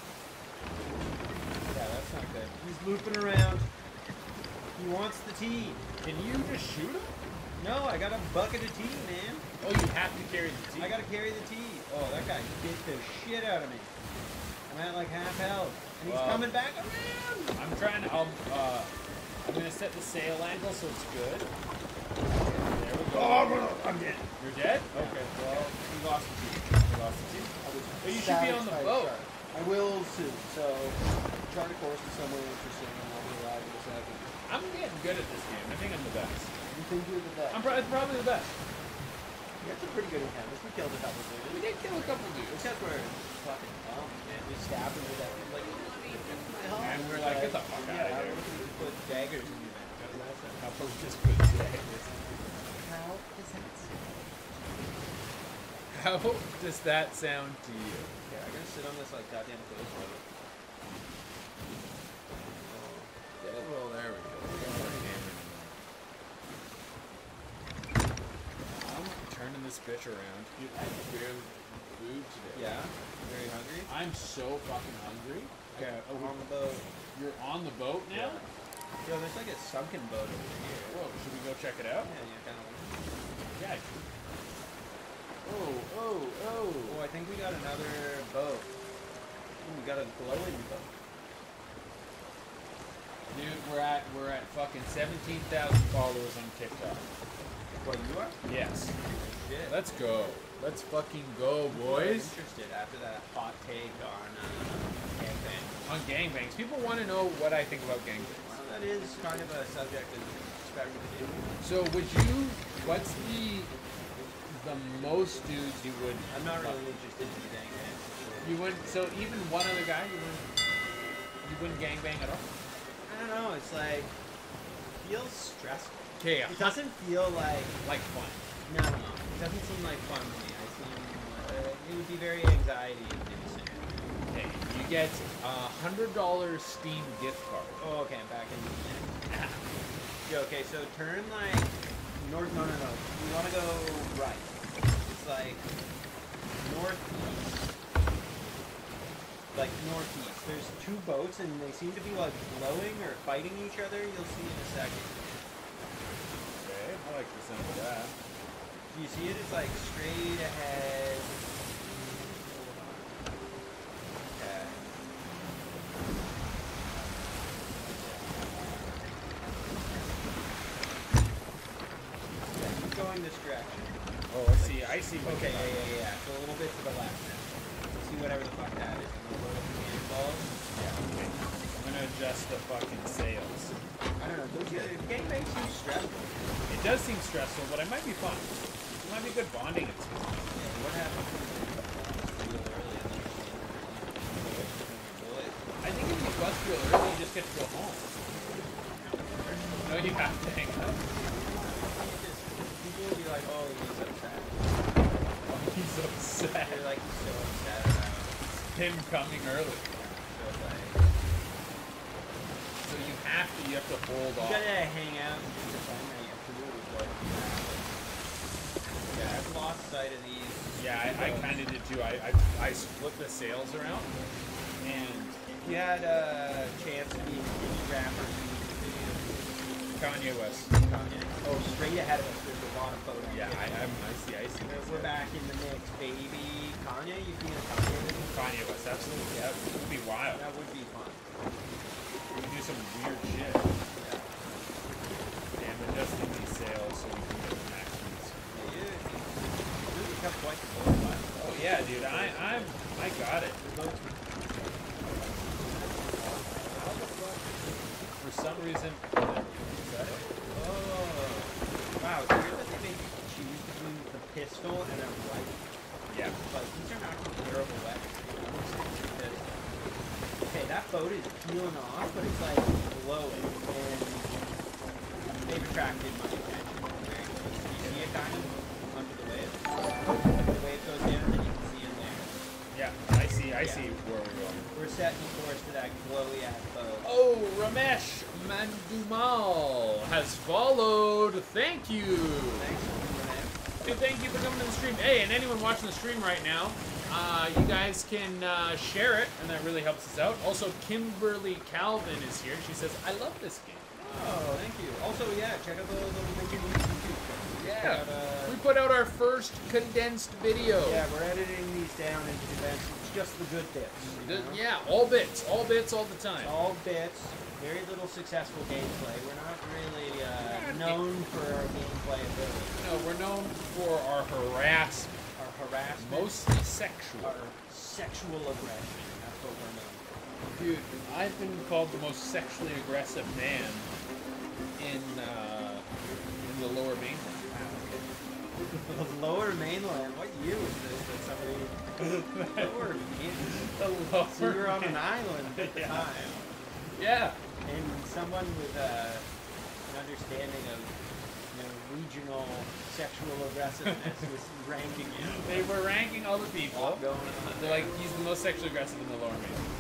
Yeah, that's not good. He's looping around. He wants the tea. Can you just shoot him? No, I got a bucket of tea, man. Oh, you have to carry the tea. I gotta carry the tea. Oh, that guy bit the shit out of me. I'm at like half health. And he's coming back around. I'm trying to. I'm gonna set the sail angle so it's good. There we go. Oh, I'm dead. You're dead? Okay. Well, you lost the tea. You lost the tea. But you should be on the boat. I will soon. So, chart a course is somewhere interesting, and I'll be alive in a second. I'm getting good at this game. I think I'm the best. You think you're the best? I'm probably the best. You're actually pretty good encounters. We killed a couple We dudes. did kill a couple dudes. Except for fucking man. We stabbed him with that. Like, And we're like, get the fuck out of here. We can put daggers in your mouth. How about just put daggers? How does that sound? How does that sound to you? Yeah, I gotta sit on this like goddamn ghost road. Yeah, well, there we go. I'm turning this bitch around. Dude, I barely food today. Yeah, very hungry. I'm so fucking hungry. Okay, I'm on the boat. You're on the boat now? Yo, there's like a sunken boat over here. Whoa, should we go check it out? Yeah, kind of. Yeah. Oh. Oh, I think we got another boat. Ooh, we got a glowing boat. Dude, we're at fucking 17,000 followers on TikTok. What, you are? Yes. Shit. Let's go. Let's fucking go, boys. I'm interested after that hot take on gangbang. On gangbangs. People want to know what I think about gangbangs. Well, that is kind of a subject that starting to do. So what's the most dudes you would... I'm not really interested in gangbang. You wouldn't, so even one other guy, you wouldn't gangbang at all? don't know. It's like feels stressful. Okay, It doesn't feel like fun. no. It doesn't seem like fun to me. It would be very anxiety inducing. Okay, you get $100 Steam gift card. Oh, okay, I'm back in the game. Yo, okay, so turn like north. No. You want to go right. It's like northeast. Like northeast. There's two boats and they seem to be like blowing or fighting each other. You'll see in a second. Okay, I like the sound of that. Do you see it? It's like straight ahead. Okay. Yeah, keep going this direction. Oh, I see. What Okay, you're talking yeah. So a little bit to the left now. See whatever the fuck that is. And we'll look at the balls. about. Okay. I'm gonna adjust the fucking sails. I don't know. The game makes you stressful. It does seem stressful, but it might be fun. It might be good bonding experience. Yeah, what happened real early and then you bullet? I think if you bust real early, you just get to go home. No, you have to hang out. People will be like, oh, he's upset. He's upset. They're like so upset about Him coming early. so like So you have to hold you off. gotta hang out and do the fun that you have to do before. Yeah, I've lost sight of these. Yeah, I kind of did too. I split the sails around, and If you had a chance to be any rapper, Kanye West. Kanye. Oh, straight ahead of us, there's a lot of photos. Yeah, I see. We're back in the mix, baby. Kanye, you think of Kanye? Kanye West, absolutely. Yeah, it would be wild. That would be fun. We could do some weird shit. Yeah. And adjusting these sails so we can get the max speeds. You really become quite the boat. Oh yeah, dude, I got it. For some reason, is that it? Oh. Wow, it's weird that they make you choose between the pistol and a rifle. Yeah. But these are not comparable weapons. Because, okay, that boat is peeling off, but it's like glowing, and they've attracted my attention. Very close. You see it kind of under the wave? Like the wave goes down, and you can see it there. Yeah, I see where we're going. We're setting the course to that glowy ass boat. Oh, Ramesh Mandumal has followed. Thank you. Thanks for doing that. Dude, thank you for coming to the stream. Hey, and anyone watching the stream right now, you guys can share it, and that really helps us out. Also, Kimberly Calvin is here. She says, I love this game. Oh, thank you. Also, yeah, check out the link in YouTube. Yeah. Check out, We put out our first condensed video. yeah, we're editing these down into events. It's just the good bits. You know? Yeah, all bits, all the time. It's all bits. Very little successful gameplay. We're not really known for our gameplay ability. No, we're known for our harassment. Our harassment. Mostly sexual. Our sexual aggression. That's what we're known for. Dude, I've been called the most sexually aggressive man in the lower mainland. The lower mainland. What year was this that somebody... lower mainland? The lower So you were on an island at the Yeah. time. Yeah. And someone with an understanding of regional sexual aggressiveness was ranking you. They were ranking all the people. Lot going on. They're like, he's the most sexually aggressive in the lower mainland.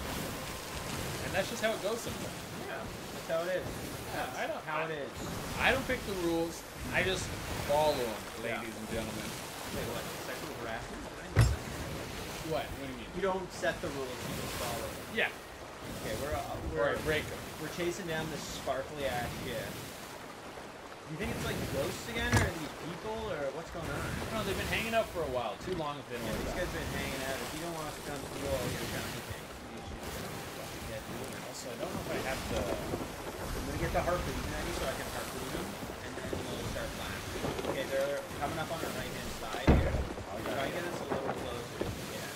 And that's just how it goes sometimes. Yeah, that's how it is. Yeah, I don't. How it is. I don't pick the rules. I just follow them, ladies and gentlemen. Wait, what? Sexual harassment? What? What do you mean? You don't set the rules, you just follow them. Yeah. Okay, Or I break them. we're chasing down this sparkly ass shit. Do you think it's like ghosts again, or are these people, or what's going on? No, they've been hanging out for a while. Too long if they Yeah, don't these work guys been hanging out. If you don't want us to come through all your shiny things, you should fucking get doing it. Also, I don't know if I have to. I'm gonna get the harpoon ready so I can harpoon them, and then we'll start blasting. Okay, they're coming up on our right hand side here. Try and get us a little closer. Yeah.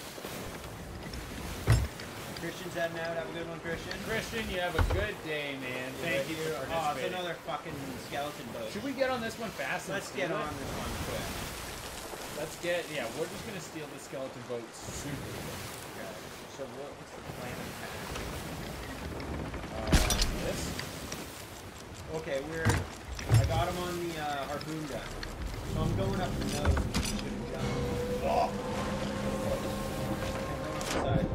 Christian's heading out. Have a good one, Christian. Christian, you have a good day, man. Thank you for Oh, it's participating. another fucking skeleton boat. Should we get on this one fast? and Let's steal get it? on this one quick. Let's get. Yeah, we're just gonna steal the skeleton boat super quick. Okay. So what's the plan of attack? this. Okay, I got him on the harpoon gun. So I'm going up the nose and shooting jump. Oh! Side.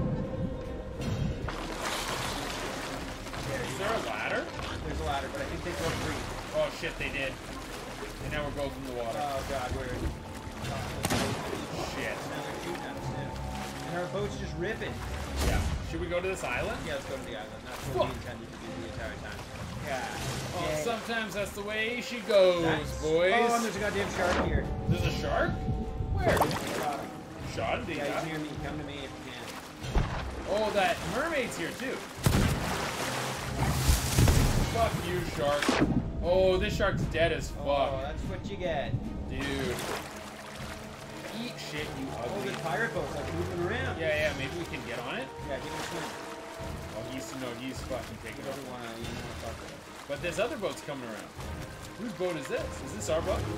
Is there a ladder? There's a ladder, but I think they broke free. Oh shit, they did. And now we're both in the water. Oh god, we're... Shit. Now they're shooting at us now. And our boat's just ripping. Yeah. Should we go to this island? Yeah, let's go to the island. That's what we intended to do the entire time. Yeah. Oh, Yeah. sometimes that's the way she goes, boys. Oh, and there's a goddamn shark here. There's a shark? Where? Shot him. Shot him, did Yeah, ya? he's near me. Come to me if you can. Oh, that mermaid's here too. Fuck you, shark. Oh, this shark's dead as fuck. Oh, that's what you get. Dude. Eat shit, you Oh, ugly. the pirate boat's like moving around. Yeah, maybe we can get on it? Yeah, give it a swim. Oh, he's fucking taking He over. doesn't want to, you know, fuck with it. But there's other boats coming around. Whose boat is this? Is this our boat?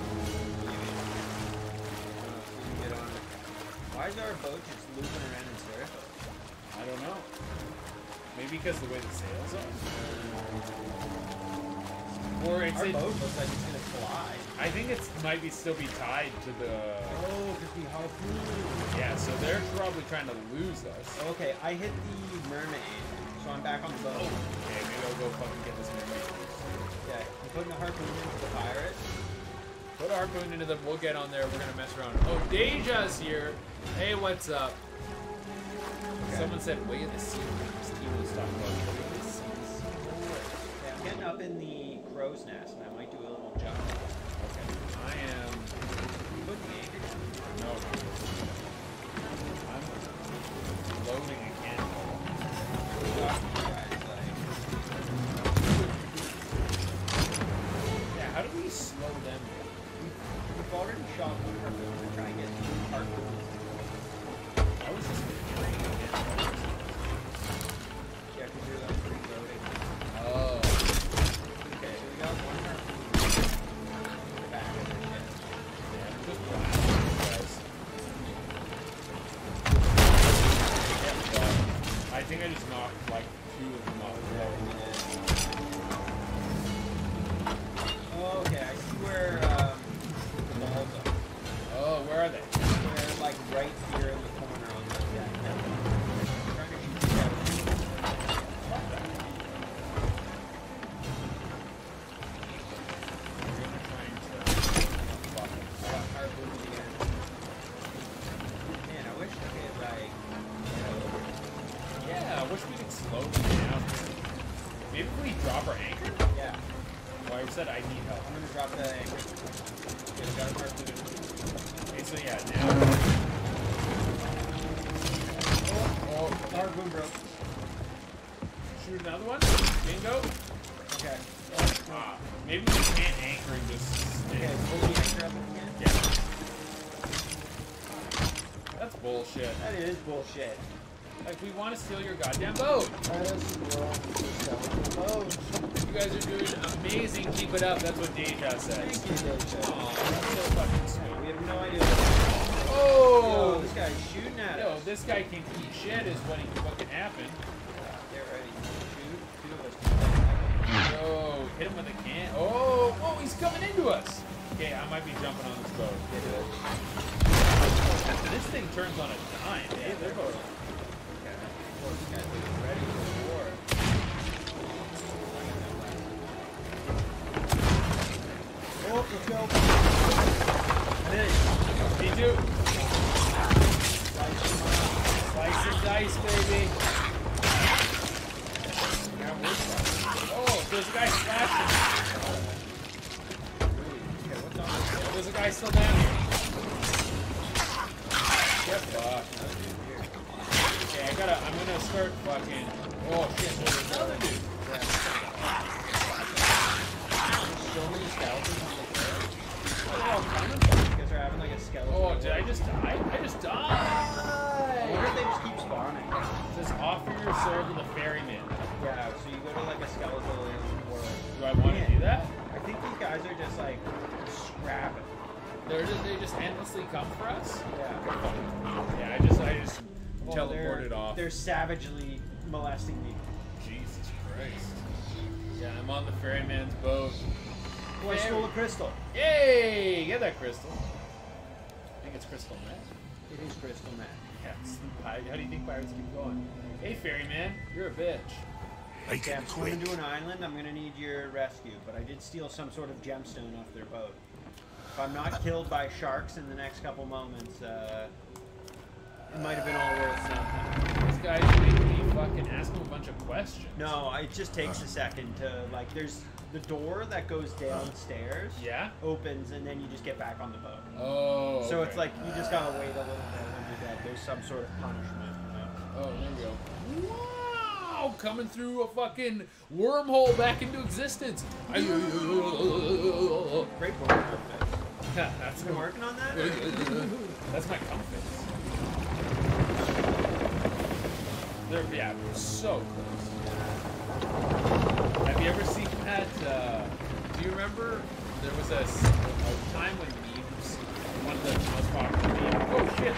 Get on it. Why is our boat just looping around in circles? I don't know. Maybe because the way the sails are? Or it's Our boat looks like it's gonna fly. I think it might still be tied to the... Oh, because we harpoon. Yeah, so they're probably trying to lose us. Okay, I hit the mermaid, so I'm back on the boat. Okay, maybe I'll go fucking get this mermaid first. Okay, I'm putting the harpoon into the pirate. Put a harpoon into them, we'll get on there, we're gonna mess around. Oh, Deja's here! Hey, what's up? Okay. Someone said, way of the sea. Steve was talking about way of the seas. Okay, I'm getting up in the crow's nest, and I might do a little jump. Okay, I am... You put the anchor down. No. I'm loading a cannonball. Yeah, how do we slow them down? We've already shot one harpoon. We're trying to get two harpoons. I was just training again. Yeah, because you're like reloading. Oh. Okay, so we got one harpoon. In the back of the ship. Yeah, I'm just blasting these guys. Yeah, well, I think I just knocked like 2 of them off. Oh, okay, I see where the balls are. Oh, where are they? They're like right here in the corner on the deck. I'm trying to shoot you out. We're gonna try and fuck them. I got harpoon again. Man, I wish I could like get over. Yeah, I wish we could slow them down. Maybe if we drop our anchor? Yeah, Well, I said I need help. I'm gonna drop the anchor. Okay, we got a harpoon. Okay, so yeah, now. Oh, Harpoon broke. shoot another one. Bingo. Okay. Ah, maybe we can't anchor and just stay. Okay, pull the anchor up again. Yeah. That's bullshit. That is bullshit. Like, we want to steal your goddamn boat. You guys are doing amazing. Keep it up. That's what Deja says. Thank you, Deja. Aw, that's so fucking sweet. We have no idea. Oh! Yo, this guy's shooting at Yo, us. this guy can eat shit is what can happen. Get ready. Shoot. 2 of us can Oh, hit him with a can. Oh, oh, he's coming into us. Okay, I might be jumping on this boat. This thing turns on a dime. Yeah, they're both. Okay. Well, this guy's getting ready for war. Oh, let's go. I did it. Me too. Slice him up. Slice and dice, baby. Yeah, we're fine. Oh, there's a guy splashing. Okay, what's on this? Oh, there's a guy still down here. Get fucked. Okay, I'm gonna start fucking. Oh shit, there's another dude. There's so many skeletons on the trail. Where are they all coming from? You guys are having like a skeleton. Oh, did I just die? I just I wonder if died! they just keep spawning. It says offer your soul to the ferryman. Yeah, so you go to like a skeletal world. Do I want to do that? I think these guys are just like scrapping. They just endlessly come for us? Yeah. Yeah, I just Well, teleported off. They're savagely molesting me. Jesus Christ. Yeah, I'm on the ferryman's boat. Oh, I stole a crystal. Yay! Get that crystal. I think it's crystal meth. It is crystal meth. Yes. How do you think pirates keep going? Hey, ferryman, you're a bitch. Make Okay, it I'm swimming quick. to an island. I'm gonna need your rescue, but I did steal some sort of gemstone off their boat. If I'm not killed by sharks in the next couple moments, it might have been all worth something. This guy's making me fucking ask him a bunch of questions. No, it just takes a second to, like, there's the door that goes downstairs. Yeah? Opens, and then you just get back on the boat. Oh. So okay. it's like, you just gotta wait a little bit when you're dead. There's some sort of punishment, you know? Oh, there we go. Wow! Coming through a fucking wormhole back into existence. Great board outfit. Yeah, that's Been working on that? That's my compass. They're, yeah, we're so close. Have you ever seen that? Do you remember there was a time when memes, one of the most popular memes. Oh shit!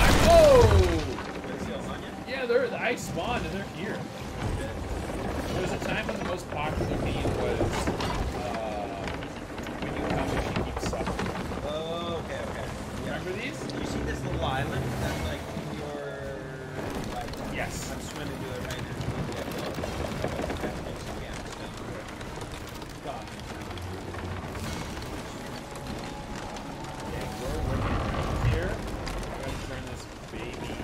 Yeah, I spawned and they're here. There was a time when the most popular meme was when you come and you keep sucking. Oh, okay. Yeah. Remember these? You see this little island that's like your right? Yes. I'm swimming to it right now. Yeah, God. Yeah, we're working around here. I'm going to turn this baby.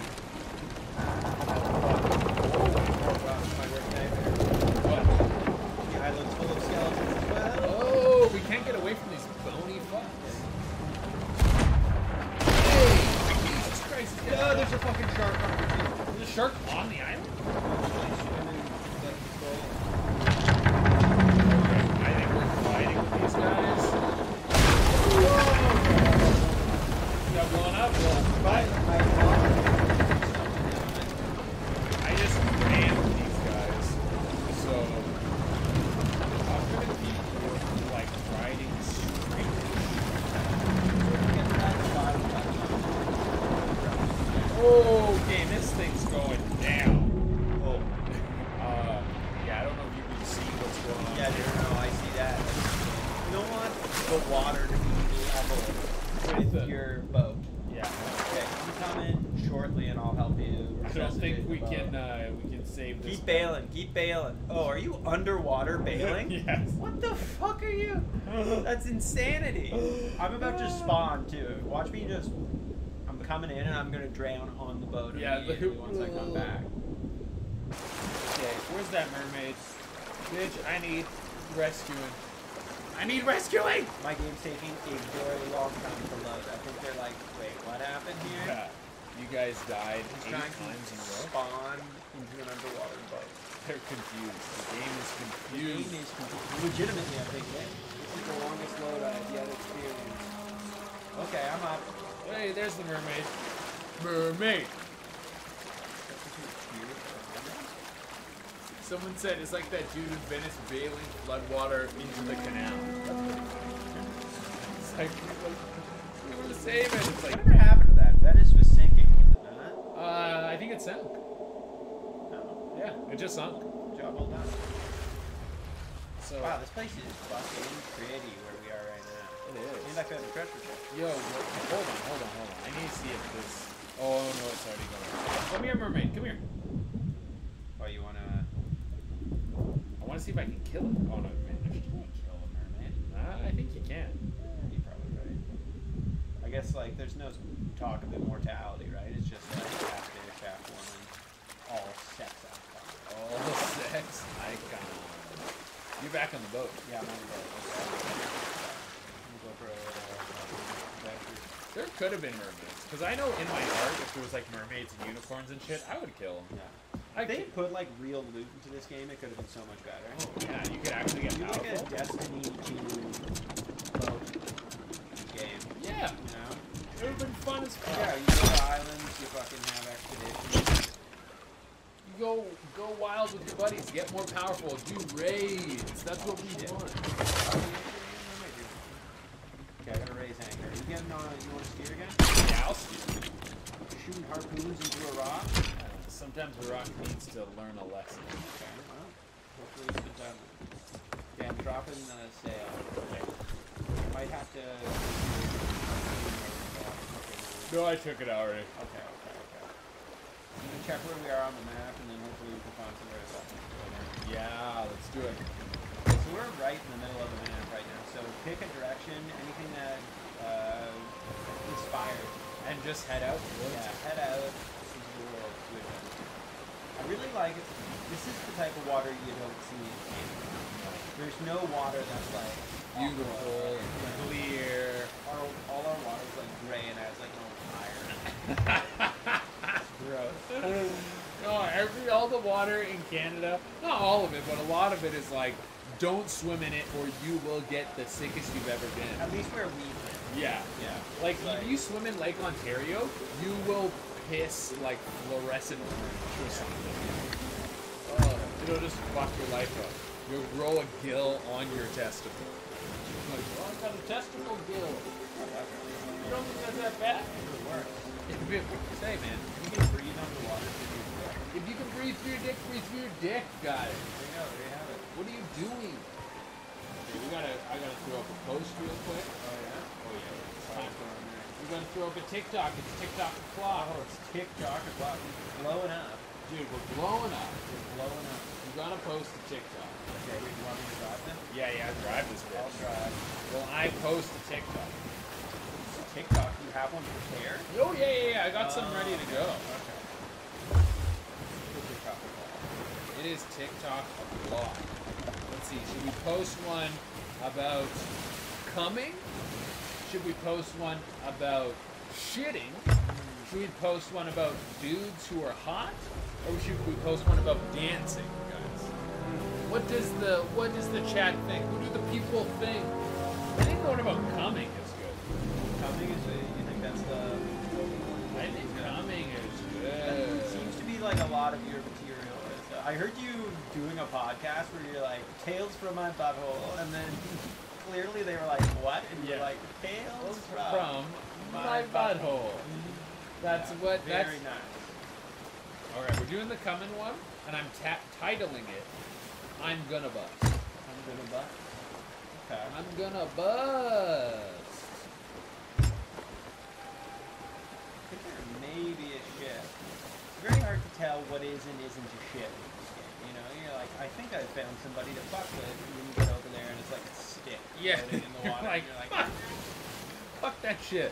What? The island's full of skeletons as well. Oh, we can't get away from these bony fucks. Hey! Jesus Christ. Yeah, there's a fucking shark on your feet. There's a shark on the island? I think we're fighting with these guys. Whoa! Got blown up? I just ran with these guys. So I'm gonna keep like riding straight. Oh, okay, this thing's going down. Oh. Yeah, I don't know if you can see what's going on. Yeah, no, I see that. You don't want the water to be level with your boat. Yeah. Okay, you come in shortly and I'll help you. I don't think resuscitate we the boat. can save this. Keep bailing, keep bailing. Oh, are you underwater bailing? Yes. What the fuck are you? That's insanity. I'm about to spawn too. Watch me just. I'm coming in and I'm gonna drown on the boat immediately once I come back. Okay, where's that mermaid? Bitch, I need rescuing. I need rescuing! My game's taking a very long time to load. I think they're like, wait, what happened here? Yeah. You guys died He's 8 trying times in a to row. spawn into an underwater boat. They're confused. The game is The confused. game is legitimately a big game. This is the longest load I have yet experienced. Okay, I'm up. Hey, there's the mermaid. Mermaid! Someone said it's like that dude in Venice bailing floodwater into the canal. That's pretty funny. It's like, we want to save it. It's like, Whatever happened to that? Venice was sinking, was it not? I think it sank. No. Yeah, it just sunk. Job well done. So, Wow, this place is fucking pretty where we are right now. it is. Seems like a treasure chest. Yo, hold on. I need to see if this. Oh no, it's already going. Come here, mermaid. Come here. Oh, you wanna? I want to see if I can kill it. Oh no, it vanished. Kill a mermaid? I think you can. You're probably right. I guess like there's no talk of immortality, right? It's just like after Shaft Woman, all sex icon. All sex icon. You're back on the boat. Yeah, I'm on the boat. Okay. Let me go for a adventure. There could have been mermaids, because I know in my heart, if there was like mermaids and unicorns and shit, I would kill them. Yeah. I If they could. put like real loot into this game, it could have been so much better. Oh yeah, you could actually get Do like a powerful. Destiny 2 boat game. Yeah, You know? it would have been fun as fuck. Yeah, you go to islands, you fucking have expeditions. You go wild with your buddies, get more powerful, do raids. That's what we Shit. want. Okay, I gotta raise anchor. You getting on? You want to steer again? Yeah, I'll steer. Shooting harpoons into a rock. Sometimes the rock needs to learn a lesson. Okay, well, hopefully it's good time. I'm dropping the sale. Okay. Might have to. No, I took it already. Okay. I'm gonna check where we are on the map, and then hopefully we can find somewhere else. Yeah, let's do it. So we're right in the middle of the map right now. So pick a direction, anything that inspires. And just head out. Yeah, head out into the world. Good. I really like it. This is the type of water you don't see in Canada. There's no water that's like Beautiful and clear. all our water's like gray and has like no iron. Gross. No, all the water in Canada, not all of it, but a lot of it is like, don't swim in it or you will get the sickest you've ever been. At least where we live. Yeah. Yeah. Like, if you swim in Lake Ontario, you will piss like fluorescent orange or something. Oh, it'll just fuck your life up. You'll grow a gill on your testicle. Like, oh, I got a testicle gill. You don't think that's that bad? It works. Say, man. You can breathe underwater through your dick. If you can breathe through your dick, breathe through your dick, guys. There you go. There you have it. What are you doing? Okay, I gotta throw up a post real quick. Oh yeah. Oh yeah. It's time. there. We're gonna throw up a TikTok. It's TikTok o'clock. Oh, it's TikTok o'clock. It's blowing up. Dude, we're blowing up. We're blowing up. We're gonna post a TikTok. Okay, we want me to drive them? Yeah, drive this bitch. I'll drive. Well, I post a TikTok. So TikTok, you have one prepared? Oh yeah. I got some ready to go. Okay. TikTok o'clock. It is TikTok o'clock. Let's see. Should we post one about coming? Should we post one about shitting? Should we post one about dudes who are hot? Or should we post one about dancing, guys? What does the chat think? What do the people think? I think one about coming is good. Coming is you think that's the I think coming is That good. seems to be like a lot of your material. I heard you doing a podcast where you're like, tales from my butthole, and then clearly they were like, what? And you're Yeah. like, tales From my butthole. That's what. Very That's nice. all right. We're doing the coming one, and I'm titling it. I'm gonna bust. I'm gonna butt. Okay. I'm gonna bust. I think there may be a shit. It's very hard to tell what is and isn't a shit in this game. You know, you're like, I think I found somebody to fuck with, and then you get over there and it's like a stick Yeah. floating in the water. Like, and you're like, fuck that shit.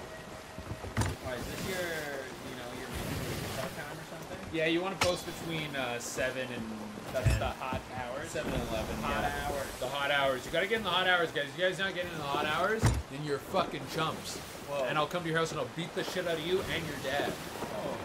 Alright, is this your mandatory TikTok time or something? Yeah, you want to post between 7 and That's 10. the hot hours? 7 and 11. Hot yeah. hours. The hot hours. You gotta get in the hot hours, guys. If you guys not getting in the hot hours, then you're fucking chumps. Whoa. And I'll come to your house and I'll beat the shit out of you and your dad. Oh.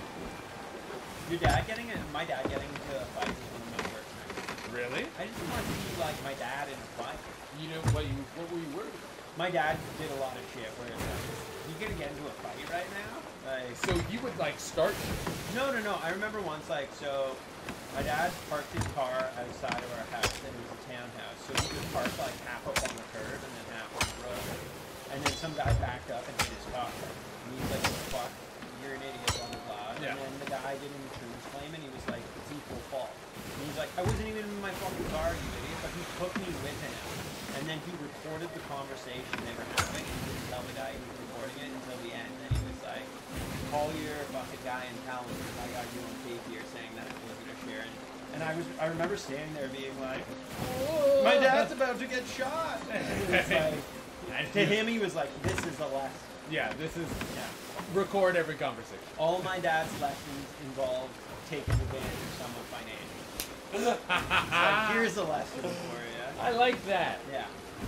Your dad getting it? My dad getting into a fight is one of my worst nightmares. Really? I just want to see like my dad in a fight. You know what were you worried about? My dad did a lot of shit where it's like, you gonna get into a fight right now? Like, So you would like start no. I remember once so my dad parked his car outside of our house and it was a townhouse. So he just parked like half up on the curb and then half on the road. And then some guy backed up and hit his car. And he's like, fuck, you're an idiot, blah blah blah. Yeah. And then the guy did an insurance claim and he was like, it's equal fault. And he's like, I wasn't even in my fucking car, you idiot. But he took me with him. And then he recorded the conversation they were having and didn't tell the guy he was recording it until the end. And he was like, call your fucking guy and tell him I got you on tape here saying that it wasn't a Sharon. And I remember standing there being like, my dad's about to get shot. And it's like, to him he was like, this is a lesson. Yeah, this is Yeah. record every conversation. All my dad's lessons involved taking advantage of someone financially. It's like, here's a lesson for you. I like that. Yeah.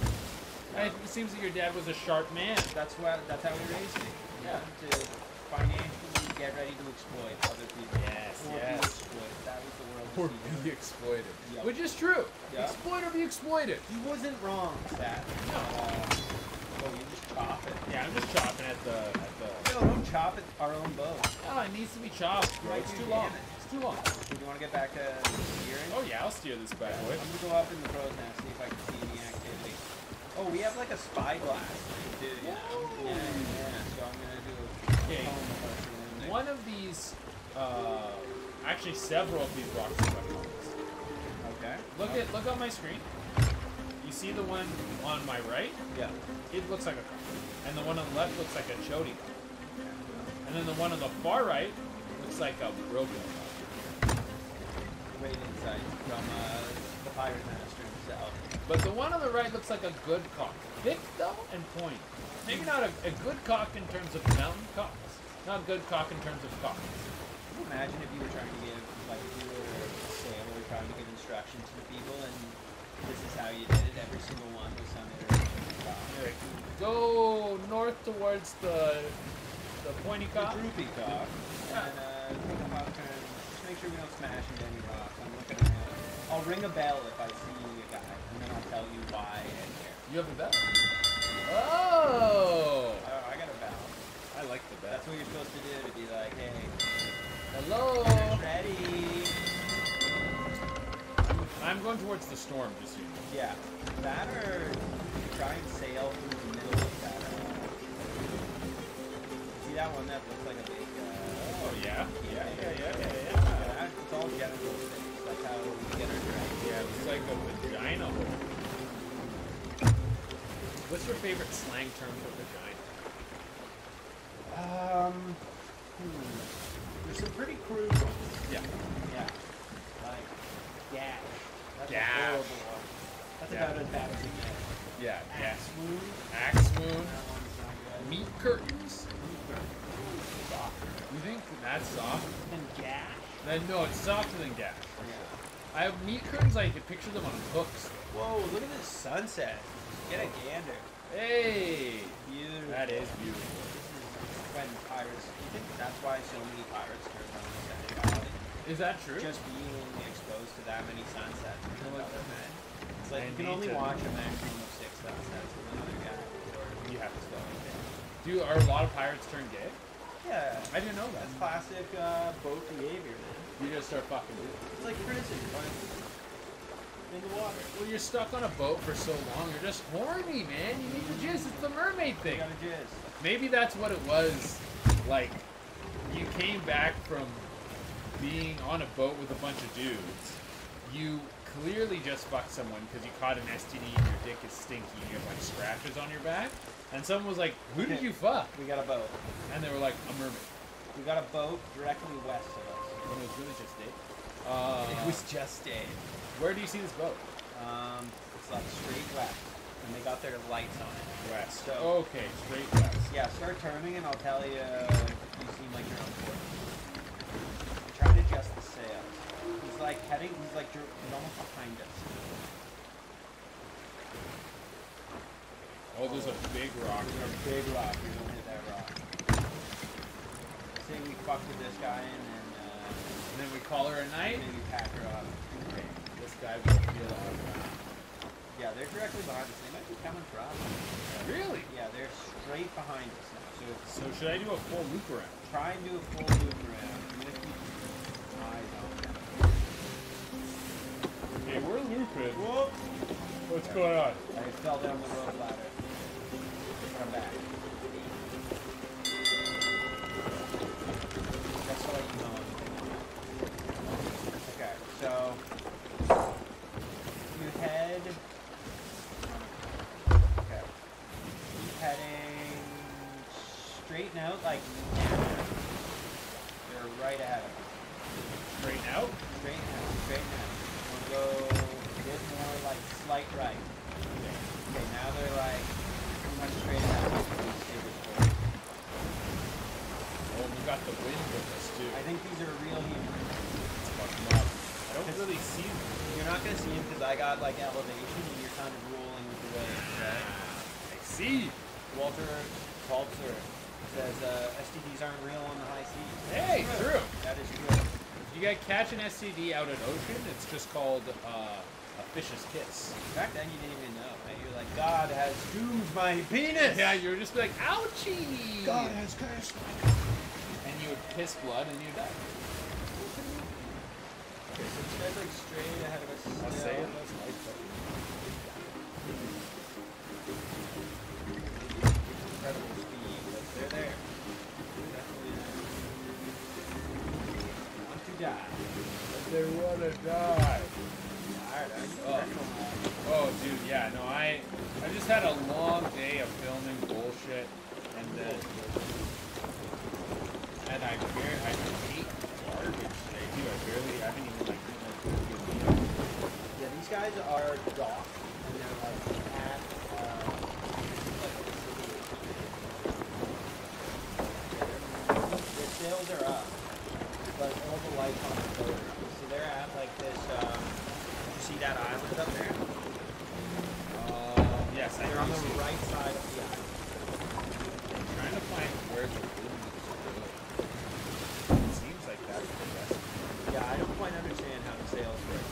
It seems that your dad was a sharp man. That's how he raised me. Yeah. To financially get ready to exploit other people. Yes, Or yes. be exploited. That was the world. Or we see. be exploited. Yep. Which is true. Yep. Exploit or be exploited. He wasn't wrong, Stat. No. Oh, you just chop it. Yeah, I'm just chopping at the No, don't chop at our own bow. Oh, it needs to be chopped. Right, It's you too long. damn it. It's too long. Do you want to get back to steering? Oh yeah, I'll steer this bad boy. I'm gonna go up in the pros now, see if I can see any activity. Oh, we have like a spyglass thing too, you know? Yeah. So I'm gonna do a Okay. phone motion in there. One of these, actually several of these rocks are compass. Okay. Look on my screen. You see the one on my right? Yeah. It looks like a cock. And the one on the left looks like a chody cock. And then the one on the far right looks like a broken cock. Great insight from the pirate master himself. But the one on the right looks like a good cock. Thick though and pointy. Maybe not a good cock in terms of mountain cocks. Not a good cock in terms of cocks. Can you imagine if you were trying to give, like, if you were a sailor trying to give instruction to the people, and this is how you did it, every single one was some iteration of the cock. Here, go north towards the pointy cock. The droopy cock. And take a hot turn. Just make sure we don't smash into any rocks. I'm looking around. I'll ring a bell if I see a guy, and then I'll tell you why and where. You have a bell? Oh! I got a bell. I like the bell. That's what you're supposed to do, to be like, hey, Hello! ready. I'm going towards the storm, just so you know. Yeah. That or try and sail through the middle of that. See that one that looks like a big, Oh, yeah? Yeah. It's all genital things. That's how we get our drag. Yeah, it's like a vagina hole. What's your favorite slang term for vagina? There's some pretty crude ones. Yeah. Yeah. Like, gash. That's Gash. a horrible one. That's Yeah. about as bad as it gets. Yeah, yeah. Axe wound. Axe wound. That one's not good. Meat curtains. You think that's soft? And gash. Then no, it's softer than gash. Yeah. I have meat curtains. I can picture them on hooks. Whoa, look at this sunset. Get a gander. Hey, Beautiful. that is beautiful. This is when pirates, you think that's why so many pirates turned on the sexuality? Is that true? Just being exposed to that many sunsets with other men. It's like I you can need only to- watch a maximum of 6 sunsets with another guy. Or You have to stop. Are a lot of pirates turn gay? yeah, I didn't know that. that's classic boat behavior, man. You just start fucking dudes. It's like prison, but in the water. Well, you're stuck on a boat for so long. You're just horny, man. You need to jizz. It's the mermaid You thing. gotta jizz. Maybe that's what it was. Like, you came back from being on a boat with a bunch of dudes. You clearly just fucked someone because you caught an STD and your dick is stinky and you have like scratches on your back. And someone was like, "Who did you fuck?" We got a boat. And they were like, "A mermaid." We got a boat directly west of us. When it was really just Dave. It was just Dave. Where do you see this boat? It's like straight west, and they got their lights on it. West. So- Okay, straight west. Yeah, start turning, and I'll tell you. You seem like you're on board. Try to adjust the sails. He's like heading. He's like he's almost behind us. Oh, there's a big rock There's there. a big rock. You're gonna hit that rock. Say we fuck with this guy, and then And then we call her a night. maybe pack her up. Okay, this guy will feel our Yeah, they're directly behind us. They might be coming for us. Really? Yeah, they're straight behind us now. So So should I do a full loop around? try and do a full loop around. Even if you eyes on them. Okay, we're looping. Whoop! What's going on? I fell down the rope ladder. But I'm back. Just to let you know. Okay, so you head. Okay. Keep heading straighten out like they're right ahead of you. Straighten out? Straighten out, straighten out. Want to go a bit more like slight right. Okay, now they're like pretty much straight ahead. Stay this way. Oh, we got the wind with us too. I think these are real humans. It's fucking up. I don't really see them. You're not gonna see them because I got like elevation and you're kind of rolling with the waves, right? I see. Walter Paltzer says STDs aren't real on the high seas. Hey, true. That is true. If you gotta catch an STD out in ocean, it's just called a fish's kiss. Back then you didn't even know, right? You're like, God has doomed my penis! Yeah, you were just like, ouchie! God has cursed my And you would piss blood and you die. Okay, so this guy's like straight ahead of us. I'll still. say it, that's life. Incredible speed, but they're there. Definitely there. Want to die. They wanna die. I tired. Oh, dude, yeah, no, I just had a long day of filming bullshit, and then I hate garbage today too. I haven't even like eaten a good meal. Yeah, these guys are docked, and they're like at their sails are up, but all the lights on the boat are up. So they're at like this. You see that island up there? Yes, They're on the right side of the island. I'm trying to find where the wind is blowing. It seems like that's the best. Yeah, I don't quite understand how the sails work.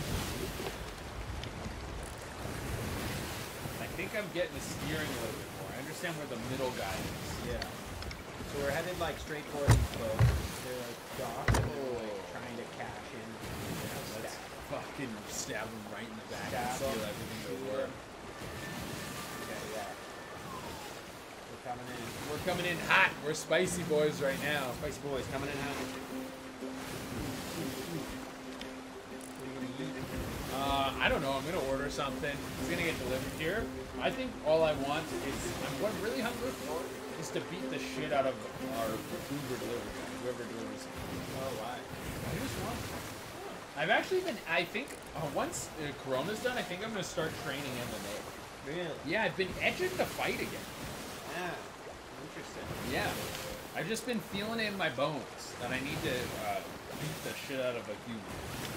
I think I'm getting the steering a little bit more. I understand where the middle guy is. Yeah. So we're headed like straight for these boats. They're like docked and they're like trying to cash in. Let's fucking stab him right in the back and Stab steal him. everything to work. Yeah. We're coming in. We're coming in hot. We're spicy boys right now. Spicy boys coming in hot. What are you gonna eat? I don't know. I'm gonna order something. It's gonna get delivered here. I think all I want is what I'm really hungry for is to beat the shit out of our Uber delivery guy, whoever delivers it. Oh, why? I just want. I've actually been. I think once Corona's done, I think I'm gonna start training MMA. Really? Yeah, I've been itching to fight again. Yeah. Interesting. Yeah, I've just been feeling it in my bones that I need to beat the shit out of a human.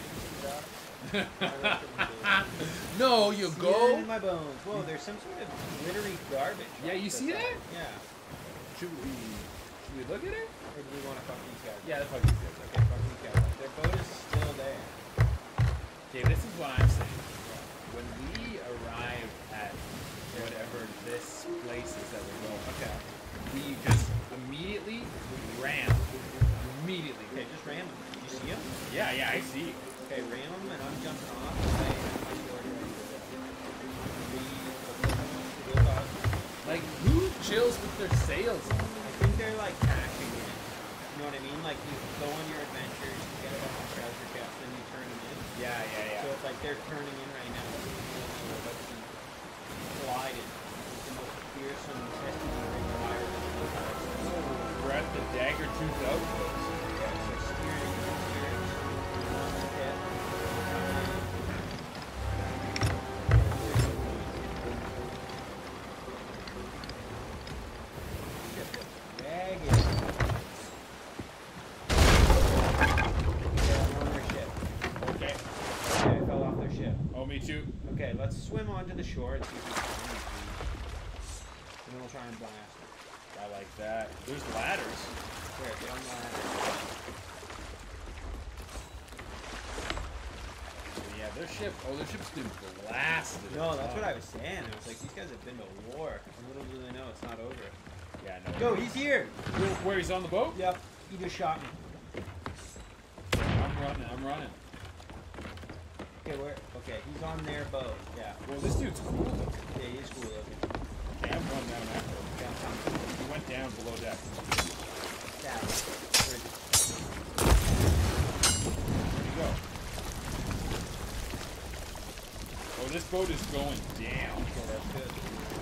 No, you Skin go. in my bones. Whoa, there's some sort of glittery garbage. Yeah, you off see the that? side. Yeah. Should we look at it? Or do we want to fuck these guys? Yeah, that's what you said. Okay, fuck these guys. Their boat is still there. Okay, this is what I'm saying. When we arrive at whatever this place is that we're going, Okay. we just immediately ram. Immediately. Okay, just ram them. You see them? Yeah, I see. Okay, ram them, and I'm jumping off. And I have my sword ready to go. Like, who chills with their sails on? I think they're like cashing in. You know what I mean? Like you go on your adventures, you get a bunch of treasure chests, then you turn them in. Yeah. So it's like they're turning in right now. Gliding. It's the most fearsome testing pirate. We're at the Dagger Tooth Outpost. Yeah, so steering. Okay, let's swim onto the shore and see if we can find these dudes. And then we'll try and blast them. I like that. There's ladders. Where? Get on the ladder. Yeah, their ship's been blasted. No, that's what I was saying. I was like, these guys have been to war. And little do they know it's not over. Yeah, no. Go, he's here! Where he's on the boat? Yep, he just shot me. I'm running. Okay, where? Okay, he's on their boat. Yeah. Well, this dude's cool though. Yeah, he is cool looking. Okay, I'm going down after him. He went down below deck. Yeah. Where'd he go? Oh, this boat is going down. Okay, that's good.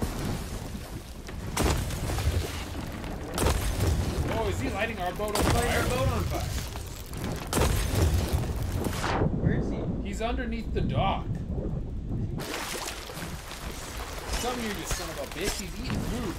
Oh, is he lighting our boat on Lighting fire? our boat on fire. Where is he? He's underneath the dock. Come here, you son of a bitch. He's eating food.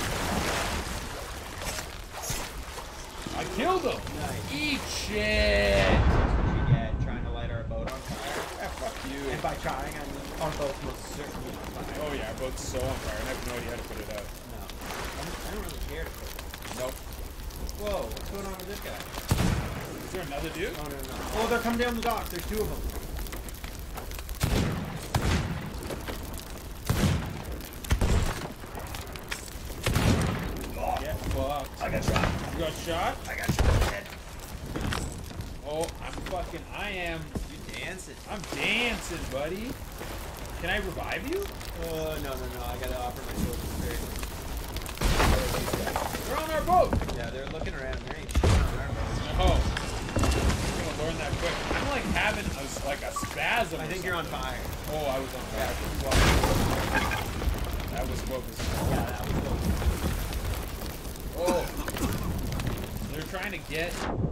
I killed him. Nice. Eat shit. That's what you get trying to light our boat on fire. Ah, fuck you. And by trying, I mean our boat was certainly on fire. Oh yeah, our boat's so on fire. I have no idea how to put it out. No. I don't really care to put it. Nope. Whoa, what's going on with this guy? Is there another dude? Oh, no. Oh, they're coming down the dock. There's two of them. Get fucked. I got shot. You got shot? I got shot in the head. Oh, You dancing. I'm dancing, buddy. Can I revive you? No. I gotta offer my sword to spirit. They're on our boat. Yeah, they're looking around. There ain't shit on our boat. Oh. I'm gonna learn that quick. I'm like having a spasm. I or think you're on something. fire. Oh, I was on Yeah, fire. keep walking. That was what was. Yeah, that was Oh. They're trying to get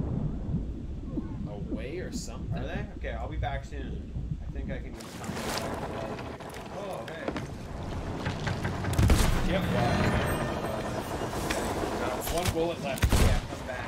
away or something. Are they? Okay, I'll be back soon. I think I can use time to get back to bed here. Oh, hey. Yep. One bullet left. Yeah, come back.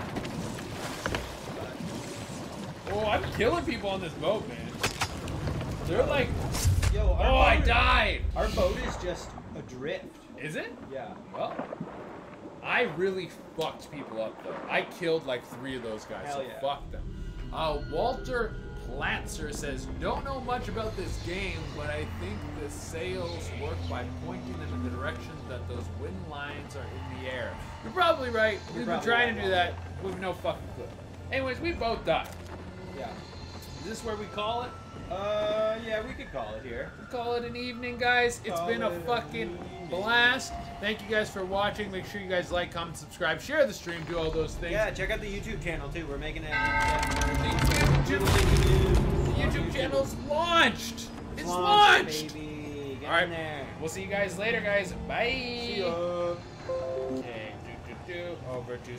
Oh, I'm killing people on this boat, man. They're like, Yo, our oh, I boat- died. Our boat is just adrift. Is it? Yeah. Well, I really fucked people up though. I killed like 3 of those guys. Hell So yeah. fuck them. Walter Platzer says, don't know much about this game, but I think the sails work by pointing them in the direction that those wind lines are in the air. You're probably right. We've been probably trying to right. do that with no fucking clue. Anyways, we both died. Yeah. Is this where we call it? Yeah, we could call it here. We call it an evening, guys. It's Call been a it an fucking evening. blast. Thank you guys for watching. Make sure you guys like, comment, subscribe, share the stream, do all those things. Yeah, check out the YouTube channel too. We're making it. The YouTube channel's launched. It's launched. Baby. Get All right. in there. We'll see you guys later, guys. Bye. See ya. Okay, over to